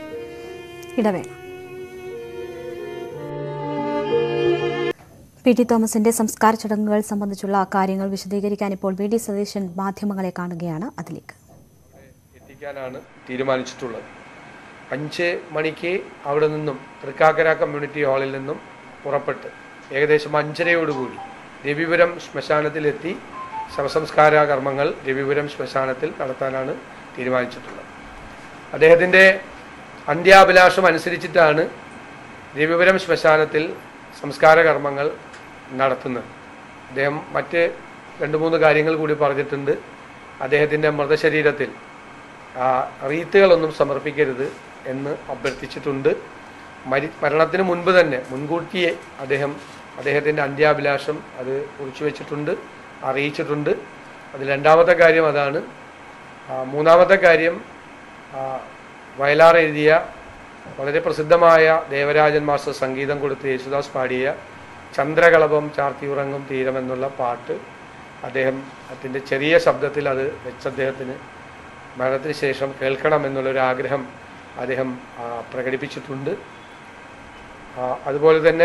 പി.ടി. തോമസിന്റെ സംസ്കാര ചടങ്ങുകൾ സംബന്ധിച്ചുള്ള കാര്യങ്ങൾ വിശദീകരിക്കാൻ ഇപ്പോൾ വി.ഡി. സതീശൻ മാധ്യമങ്ങളെ കാണുകയാണ്. അതിലേക്ക് എത്തിക്കാനാണ് തീരുമാനിച്ചിട്ടുള്ളത്. 5 മണിക്ക് അവിടെ നിന്നും തൃക്കാക്കര കമ്മ്യൂണിറ്റി ഹാളിൽ നിന്നും പുറപ്പെട്ട് ഏകദേശം 5:30 രവിപുരം ശ്മശാനത്തിലെത്തി ശവസംസ്കാര കർമ്മങ്ങൾ രവിപുരം ശ്മശാനത്തിൽ നടത്താനാണ് തീരുമാനിച്ചിട്ടുള്ളത്. അദ്ദേഹത്തിൻ്റെ അന്ത്യാഭിലാഷം അനുസരിച്ചിട്ടാണ് രവിപുരം ശ്മശാനത്തിൽ സംസ്കാര കർമ്മങ്ങൾ നടത്തുന്നത്. അദ്ദേഹം മറ്റ് 2-3 കാര്യങ്ങൾ കൂടി പറഞ്ഞിട്ടുണ്ട്. അദ്ദേഹത്തിൻ്റെ മൃതശരീരത്തിൽ റീത്തുകളൊന്നും സമർപ്പിക്കരുത് എന്ന് അഭ്യർത്ഥിച്ചിട്ടുണ്ട്. മരണത്തിന് മുൻപ് തന്നെ മുൻകൂട്ടിയെ അദ്ദേഹത്തിൻ്റെ അന്ത്യാഭിലാഷം അത് കുറിച്ചു വെച്ചിട്ടുണ്ട്, അറിയിച്ചിട്ടുണ്ട്. അതിൽ 2ാമത്തെ കാര്യം അതാണ്. 3ാമത്തെ കാര്യം വയലാർ എഴുതിയ വളരെ പ്രസിദ്ധമായ ദേവരാജൻ മാസ്റ്റർ സംഗീതം കൊടുത്ത് യേശുദാസ് പാടിയ ചന്ദ്രകളഭം ചാർത്തിയുറങ്ങും തീരം എന്നുള്ള പാട്ട് അദ്ദേഹത്തിൻ്റെ ചെറിയ ശബ്ദത്തിൽ അത് വെച്ച് അദ്ദേഹത്തിന് മരണത്തിന് ശേഷം കേൾക്കണമെന്നുള്ളൊരു ആഗ്രഹം അദ്ദേഹം പ്രകടിപ്പിച്ചിട്ടുണ്ട്. അതുപോലെ തന്നെ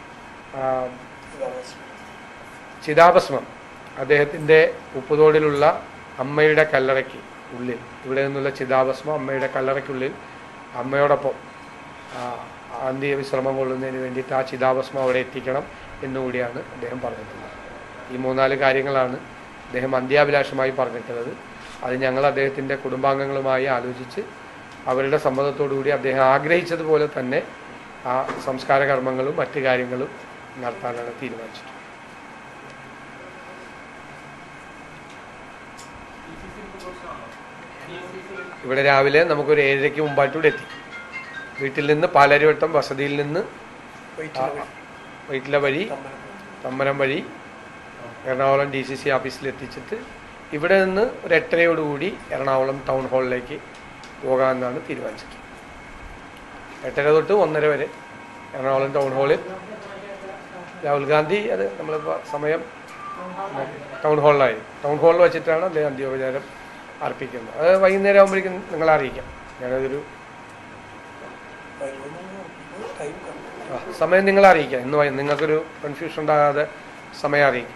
ചിതാഭസ്മം അദ്ദേഹത്തിൻ്റെ ഉപ്പുതോടിലുള്ള അമ്മയുടെ കല്ലറയ്ക്ക് ഉള്ളിൽ, ഇവിടെ നിന്നുള്ള ചിതാഭസ്മം അമ്മയുടെ കല്ലറയ്ക്കുള്ളിൽ അമ്മയോടൊപ്പം അന്ത്യവിശ്രമം കൊള്ളുന്നതിന് വേണ്ടിയിട്ട് ആ ചിതാഭസ്മം അവിടെ എത്തിക്കണം എന്നുകൂടിയാണ് അദ്ദേഹം പറഞ്ഞിട്ടുള്ളത്. ഈ 3-4 കാര്യങ്ങളാണ് അദ്ദേഹം അന്ത്യാഭിലാഷമായി പറഞ്ഞിട്ടുള്ളത്. അത് ഞങ്ങൾ അദ്ദേഹത്തിൻ്റെ കുടുംബാംഗങ്ങളുമായി ആലോചിച്ച് അവരുടെ സമ്മതത്തോടുകൂടി അദ്ദേഹം ആഗ്രഹിച്ചതുപോലെ തന്നെ ആ സംസ്കാര കർമ്മങ്ങളും മറ്റു കാര്യങ്ങളും നടത്താനാണ് തീരുമാനിച്ചിട്ടുള്ളത്. ഇവിടെ രാവിലെ നമുക്കൊരു 7:30 മുമ്പായിട്ട് ഇവിടെ എത്തി. വീട്ടിൽ നിന്ന് പാലാരിവട്ടം വസതിയിൽ നിന്ന് വൈറ്റില വഴി തമ്മനം വഴി എറണാകുളം DCC ഓഫീസിൽ എത്തിച്ചിട്ട് ഇവിടെ നിന്ന് ഒരു 8:30 എറണാകുളം ടൗൺ ഹാളിലേക്ക് പോകാമെന്നാണ് തീരുമാനിച്ചത്. 8:30 തൊട്ട് 1:30 വരെ എറണാകുളം ടൗൺ ഹാളിൽ രാഹുൽ ഗാന്ധി, അത് നമ്മളിപ്പോൾ സമയം ടൗൺ ഹാളിൽ വെച്ചിട്ടാണ് അദ്ദേഹം അന്ത്യോപചാരം അർപ്പിക്കുന്നത്. അത് വൈകുന്നേരം ആകുമ്പോഴേക്കും നിങ്ങളെ അറിയിക്കാം. ഞാനതൊരു സമയം നിങ്ങളെ അറിയിക്കാം. ഇന്ന് നിങ്ങൾക്കൊരു കൺഫ്യൂഷൻ ഉണ്ടാകാതെ സമയം അറിയിക്കാം.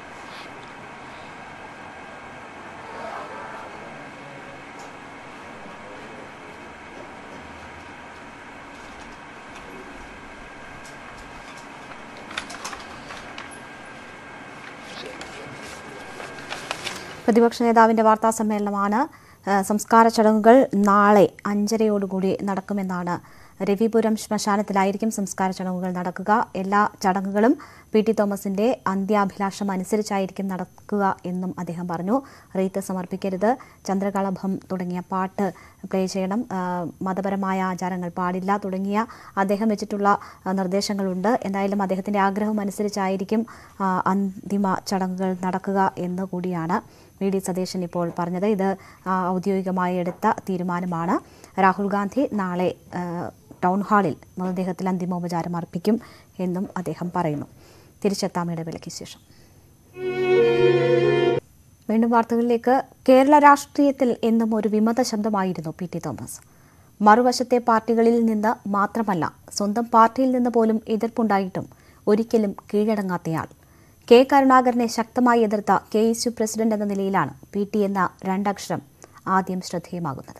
പ്രതിപക്ഷ നേതാവിൻ്റെ വാർത്താ സമ്മേളനമാണ്. സംസ്കാര ചടങ്ങുകൾ നാളെ 5:30 നടക്കുമെന്നാണ്. രവിപുരം ശ്മശാനത്തിലായിരിക്കും സംസ്കാര ചടങ്ങുകൾ നടക്കുക. എല്ലാ ചടങ്ങുകളും PT തോമസിന്റെ അന്ത്യാഭിലാഷം അനുസരിച്ചായിരിക്കും നടക്കുക എന്നും അദ്ദേഹം പറഞ്ഞു. റീത്ത് സമർപ്പിക്കരുത്, ചന്ദ്രകളഭം തുടങ്ങിയ പാട്ട് പ്ലേ ചെയ്യണം, മതപരമായ ആചാരങ്ങൾ പാടില്ല തുടങ്ങിയ അദ്ദേഹം വെച്ചിട്ടുള്ള നിർദ്ദേശങ്ങളുണ്ട്. എന്തായാലും അദ്ദേഹത്തിൻ്റെ ആഗ്രഹം അനുസരിച്ചായിരിക്കും അന്തിമ ചടങ്ങുകൾ നടക്കുക എന്ന് കൂടിയാണ് VD സതീശൻ ഇപ്പോൾ പറഞ്ഞത്. ഇത് ഔദ്യോഗികമായി എടുത്ത തീരുമാനമാണ്. രാഹുൽ ഗാന്ധി നാളെ ടൗൺ ഹാളിൽ മൃതദേഹത്തിൽ അന്തിമോപചാരം അർപ്പിക്കും എന്നും അദ്ദേഹം പറയുന്നു. തിരിച്ചെത്താം ഇടവേളയ്ക്ക് ശേഷം. വീണ്ടും വാർത്തകളിലേക്ക്. കേരള രാഷ്ട്രീയത്തിൽ എന്നും ഒരു വിമത ശബ്ദമായിരുന്നു PT തോമസ്. മറുവശത്തെ പാർട്ടികളിൽ നിന്ന് മാത്രമല്ല, സ്വന്തം പാർട്ടിയിൽ നിന്ന് പോലും എതിർപ്പുണ്ടായിട്ടും ഒരിക്കലും കീഴടങ്ങാത്തയാൾ. K. കരുണാകരനെ ശക്തമായി എതിർത്ത KSU പ്രസിഡന്റ് എന്ന നിലയിലാണ് PT എന്ന 2 അക്ഷരം ആദ്യം ശ്രദ്ധേയമാകുന്നത്.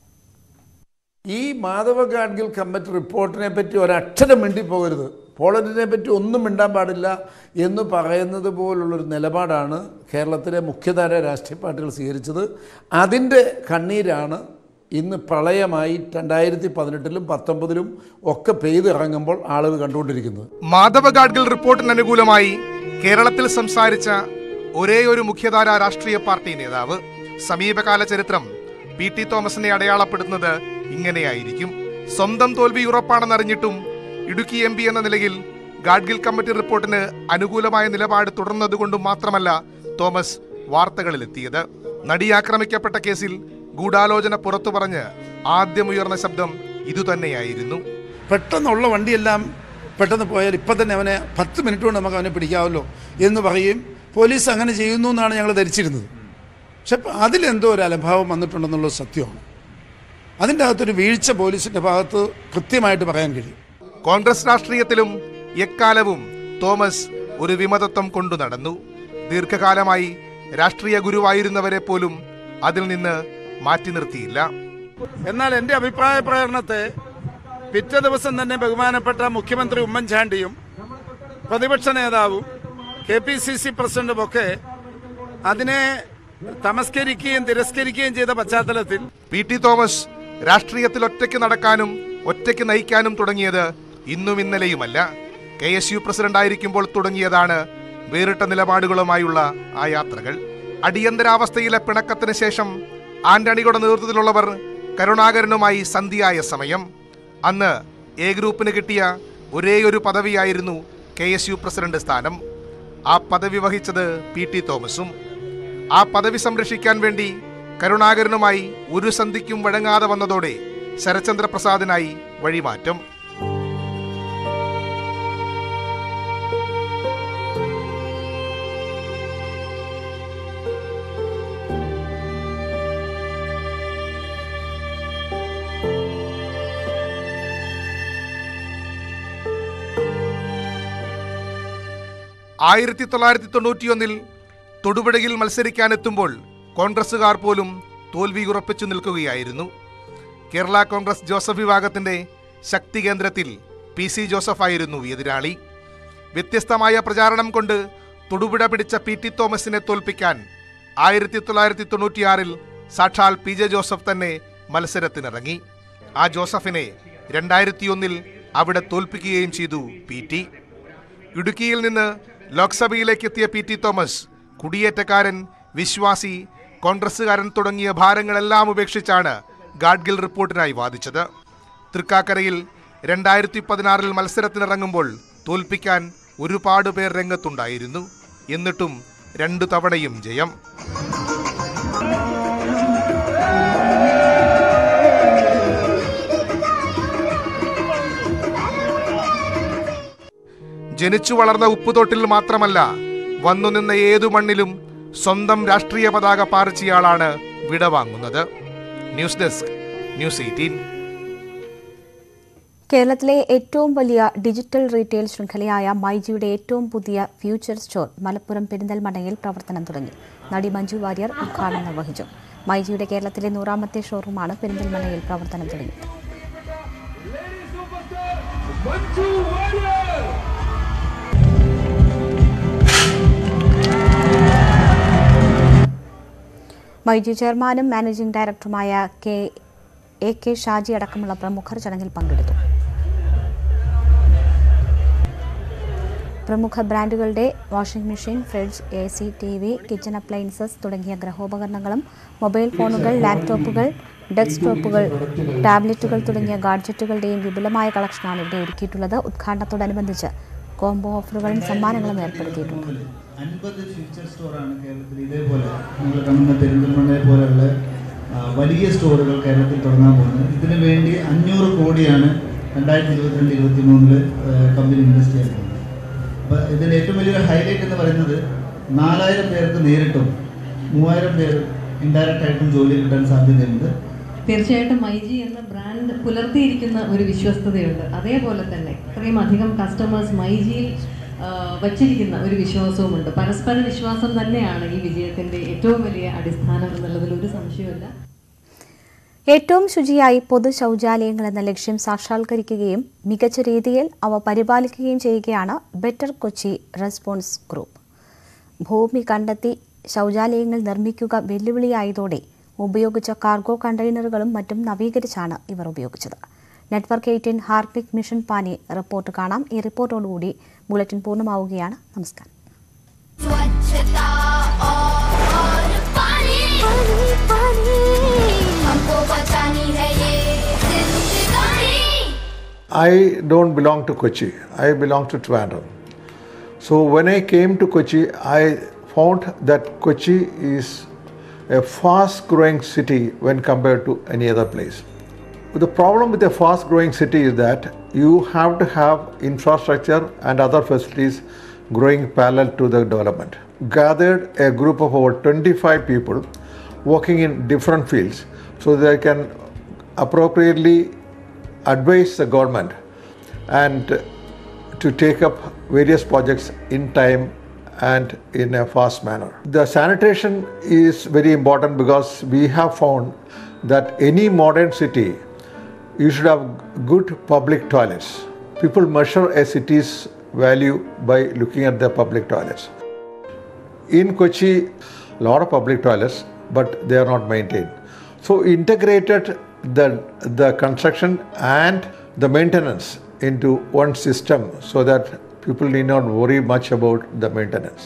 ഈ മാധവ ഗാഡ്ഗിൽ കമ്മിറ്റി റിപ്പോർട്ടിനെ പറ്റി ഒരക്ഷരം മിണ്ടിപ്പോകരുത്, പോളണ്ടിനെ പറ്റി ഒന്നും മിണ്ടാൻ പാടില്ല എന്ന് പറയുന്നത് പോലുള്ളൊരു നിലപാടാണ് കേരളത്തിലെ മുഖ്യധാര രാഷ്ട്രീയ പാർട്ടികൾ സ്വീകരിച്ചത്. അതിൻ്റെ കണ്ണീരാണ് ഇന്ന് പ്രളയമായി 2018-ലും 2019-ലും ഒക്കെ പെയ്തിറങ്ങുമ്പോൾ ആളുകൾ കണ്ടുകൊണ്ടിരിക്കുന്നത്. മാധവ ഗാഡ്ഗിൽ റിപ്പോർട്ടിന് അനുകൂലമായി കേരളത്തിൽ സംസാരിച്ച ഒരേയൊരു മുഖ്യധാര രാഷ്ട്രീയ പാർട്ടി നേതാവ്. സമീപകാല ചരിത്രം PT തോമസിനെ അടയാളപ്പെടുത്തുന്നത് ഇങ്ങനെയായിരിക്കും. സ്വന്തം തോൽവി ഉറപ്പാണെന്നറിഞ്ഞിട്ടും ഇടുക്കി MP എന്ന നിലയിൽ ഗാഡ്ഗിൽ കമ്മിറ്റി റിപ്പോർട്ടിന് അനുകൂലമായ നിലപാട് തുടർന്നതുകൊണ്ടും മാത്രമല്ല തോമസ് വാർത്തകളിലെത്തിയത്. നടി ആക്രമിക്കപ്പെട്ട കേസിൽ ഗൂഢാലോചന പുറത്തു പറഞ്ഞ് ആദ്യമുയർന്ന ശബ്ദം ഇതുതന്നെയായിരുന്നു. പെട്ടെന്നുള്ള വണ്ടിയെല്ലാം പെട്ടെന്ന് പോയാൽ ഇപ്പം തന്നെ അവനെ 10 മിനിറ്റ് കൊണ്ട് നമുക്ക് അവനെ പിടിക്കാമല്ലോ എന്ന് പറയും. പോലീസ് അങ്ങനെ ചെയ്യുന്നു എന്നാണ് ഞങ്ങൾ ധരിച്ചിരുന്നത്. പക്ഷെ അതിലെന്തോ ഒരു അലംഭാവം വന്നിട്ടുണ്ടെന്നുള്ളത് സത്യമാണ്. അതിൻ്റെ അകത്തൊരു വീഴ്ച പോലീസിൻ്റെ ഭാഗത്ത് കൃത്യമായിട്ട് പറയാൻ കഴിയും. കോൺഗ്രസ് രാഷ്ട്രീയത്തിലും എക്കാലവും തോമസ് ഒരു വിമതത്വം കൊണ്ടു നടന്നു. ദീർഘകാലമായി രാഷ്ട്രീയ ഗുരുവായിരുന്നവരെ പോലും അതിൽ നിന്ന് മാറ്റി നിർത്തിയില്ല. എന്നാൽ എൻ്റെ അഭിപ്രായ പ്രകടനത്തെ പിറ്റേ ദിവസം തന്നെ ബഹുമാനപ്പെട്ട മുഖ്യമന്ത്രി ഉമ്മൻചാണ്ടിയും പ്രതിപക്ഷ നേതാവും KPCC പ്രസിഡന്റും ഒക്കെ അതിനെ തമസ്കരിക്കുകയും തിരസ്കരിക്കുകയും ചെയ്ത പശ്ചാത്തലത്തിൽ PT തോമസ് രാഷ്ട്രീയത്തിൽ ഒറ്റയ്ക്ക് നടക്കാനും ഒറ്റയ്ക്ക് നയിക്കാനും തുടങ്ങിയത് ഇന്നും ഇന്നലെയുമല്ല. KSU പ്രസിഡന്റായിരിക്കുമ്പോൾ തുടങ്ങിയതാണ് വേറിട്ട നിലപാടുകളുമായുള്ള ആ യാത്രകൾ. അടിയന്തരാവസ്ഥയിലെ പിണക്കത്തിന് ശേഷം ആന്റണിയുടെ നേതൃത്വത്തിലുള്ളവർ കരുണാകരനുമായി സന്ധിയായ സമയം. അന്ന് A ഗ്രൂപ്പിന് കിട്ടിയ ഒരേയൊരു പദവിയായിരുന്നു KSU പ്രസിഡന്റ് സ്ഥാനം. ആ പദവി വഹിച്ചത് PT തോമസും. ആ പദവി സംരക്ഷിക്കാൻ വേണ്ടി കരുണാകരനുമായി ഒരു സന്ധിക്കും വഴങ്ങാതെ വന്നതോടെ ശരത്ചന്ദ്ര പ്രസാദിനായി വഴിമാറ്റം. 1991 തൊടുപുഴയിൽ മത്സരിക്കാനെത്തുമ്പോൾ കോൺഗ്രസുകാർ പോലും തോൽവി ഉറപ്പിച്ചു നിൽക്കുകയായിരുന്നു. കേരള കോൺഗ്രസ് ജോസഫ് വിഭാഗത്തിന്റെ ശക്തി കേന്ദ്രത്തിൽ PC ജോസഫായിരുന്നു എതിരാളി. വ്യത്യസ്തമായ പ്രചാരണം കൊണ്ട് തൊടുപുഴ പിടിച്ച PT തോമസിനെ തോൽപ്പിക്കാൻ 1996 സാക്ഷാൽ PJ ജോസഫ് തന്നെ മത്സരത്തിനിറങ്ങി. ആ ജോസഫിനെ 2001 അവിടെ തോൽപ്പിക്കുകയും ചെയ്തു PT. ഇടുക്കിയിൽ നിന്ന് ലോക്സഭയിലേക്ക് എത്തിയ PT തോമസ് കുടിയേറ്റക്കാരൻ, വിശ്വാസി, കോൺഗ്രസുകാരൻ തുടങ്ങിയ ഭാരങ്ങളെല്ലാം ഉപേക്ഷിച്ചാണ് ഗാഡ്ഗിൽ റിപ്പോർട്ടിനായി വാദിച്ചത്. തൃക്കാക്കരയിൽ 2016 മത്സരത്തിനിറങ്ങുമ്പോൾ തോൽപ്പിക്കാൻ ഒരുപാട് പേർ രംഗത്തുണ്ടായിരുന്നു. എന്നിട്ടും 2 തവണയും ജയം. ജനിച്ചു വളർന്ന ഉപ്പുതൊട്ടിൽ മാത്രമല്ല, വന്നു നിന്ന ഏതു മണ്ണിലും സ്വന്തം രാഷ്ട്രീയ പതാക പാറിച്ചയാളാണ് വിടവാങ്ങുന്നത്. News desk, news 18. കേരളത്തിലെ ഏറ്റവും വലിയ ഡിജിറ്റൽ റീറ്റെയിൽ ശൃംഖലയായ മൈജിയുടെ ഏറ്റവും പുതിയ ഫ്യൂച്ചർ സ്റ്റോർ മലപ്പുറം പെരിന്തൽമണ്ണയിൽ പ്രവർത്തനം തുടങ്ങി. നടി മഞ്ജു വാര്യർ ഉദ്ഘാടനം നിർവഹിച്ചു. മൈജിയുടെ കേരളത്തിലെ 100ാമത്തെ ഷോറൂമാണ് പെരിന്തൽമണ്ണയിൽ പ്രവർത്തനം തുടങ്ങിയത്. മൈജി ചെയർമാനും മാനേജിംഗ് ഡയറക്ടറുമായ AK ഷാജി അടക്കമുള്ള പ്രമുഖർ ചടങ്ങിൽ പങ്കെടുത്തു. പ്രമുഖ ബ്രാൻഡുകളുടെ washing machine, fridge, AC, TV, kitchen appliances തുടങ്ങിയ ഗൃഹോപകരണങ്ങളും മൊബൈൽ ഫോണുകൾ, ലാപ്ടോപ്പുകൾ, ഡെസ്ക്ടോപ്പുകൾ, ടാബ്ലറ്റുകൾ തുടങ്ങിയ ഗാഡ്ജറ്റുകളുടെയും വിപുലമായ കളക്ഷനാണ് ഇവിടെ ഒരുക്കിയിട്ടുള്ളത്. ഉദ്ഘാടനത്തോടനുബന്ധിച്ച് കോംബോ ഓഫറുകളും സമ്മാനങ്ങളും ഏർപ്പെടുത്തിയിട്ടുണ്ട്. 50 ഫ്യൂച്ചർ സ്റ്റോറാണ് കേരളത്തിൽ. ഇതേപോലെ നമ്മൾ കാണുന്ന പെരിന്തൽമണ്ണയെ പോലെയുള്ള വലിയ സ്റ്റോറുകൾ കേരളത്തിൽ തുടങ്ങാൻ പോകുന്നത്. ഇതിനു വേണ്ടി 500 കോടിയാണ് 2022-23 കമ്പനി ഇൻവെസ്റ്റ് ചെയ്യാൻ പോകുന്നത്. അപ്പോൾ ഇതിൻ്റെ ഏറ്റവും വലിയൊരു ഹൈലൈറ്റ് എന്ന് പറയുന്നത് 4000 പേർക്ക് നേരിട്ടും 3000 പേർ ഇൻഡയറക്റ്റ് ആയിട്ടും ജോലി കിട്ടാൻ സാധ്യതയുണ്ട്. തീർച്ചയായിട്ടും മൈജി എന്ന ബ്രാൻഡ് പുലർത്തിയിരിക്കുന്ന ഒരു വിശ്വസ്തതയുണ്ട്. അതേപോലെ തന്നെ ഇത്രയും അധികം കസ്റ്റമേഴ്സ് മൈജിയിൽ വച്ചിരിക്കുന്ന ഒരു വിശ്വാസവുമുണ്ട്. പരസ്പര വിശ്വാസം തന്നെയാണ് ഈ വിജയത്തിന്റെ ഏറ്റവും വലിയ അടിസ്ഥാനം എന്നുള്ളതിൽ ഒരു സംശയമില്ല. ഏറ്റവും ശുചിയായി പൊതു ശൗചാലയങ്ങൾ എന്ന ലക്ഷ്യം സാക്ഷാത്കരിക്കുകയും മികച്ച രീതിയിൽ അവ പരിപാലിക്കുകയും ചെയ്യുകയാണ് ബെറ്റർ കൊച്ചി റെസ്പോൺസ് ഗ്രൂപ്പ്. ഭൂമി കണ്ടെത്തി ശൗചാലയങ്ങൾ നിർമ്മിക്കുക വെല്ലുവിളിയായതോടെ ഉപയോഗിച്ച കാർഗോ കണ്ടെയ്നറുകളും മറ്റും നവീകരിച്ചാണ് ഇവർ ഉപയോഗിച്ചത്. Network 18 Harpic mission Paani report കാണാം. ഈ റിപ്പോർട്ടോടുകൂടി ബുള്ളറ്റിൻ പൂർണ്ണമാവുകയാണ്. നമസ്കാരം. I don't belong to Kochi. I belong to Trivandrum. So when I came to Kochi, I found that Kochi is a fast-growing city when compared to any other place. The problem with a fast-growing city is that you have to have infrastructure and other facilities growing parallel to the development. Gathered a group of over 25 people working in different fields so they can appropriately advise the government and to take up various projects in time and in a fast manner. The sanitation is very important because we have found that any modern city you should have good public toilets. People measure a city's value by looking at the public toilets. In Kochi, a lot of public toilets, but they are not maintained. So integrated the construction and the maintenance into one system so that people need not worry much about the maintenance.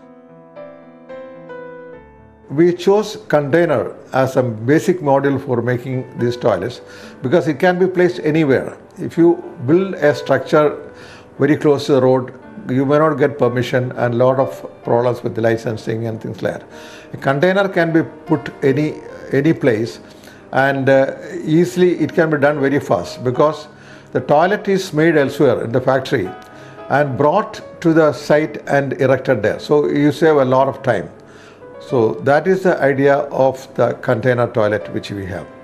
We chose container as a basic module for making these toilets because it can be placed anywhere. If you build a structure very close to the road, you may not get permission and a lot of problems with licensing and things like that. A container can be put any place and easily it can be done very fast because the toilet is made elsewhere in the factory and brought to the site and erected there. So you save a lot of time. So that is the idea of the container toilet which we have.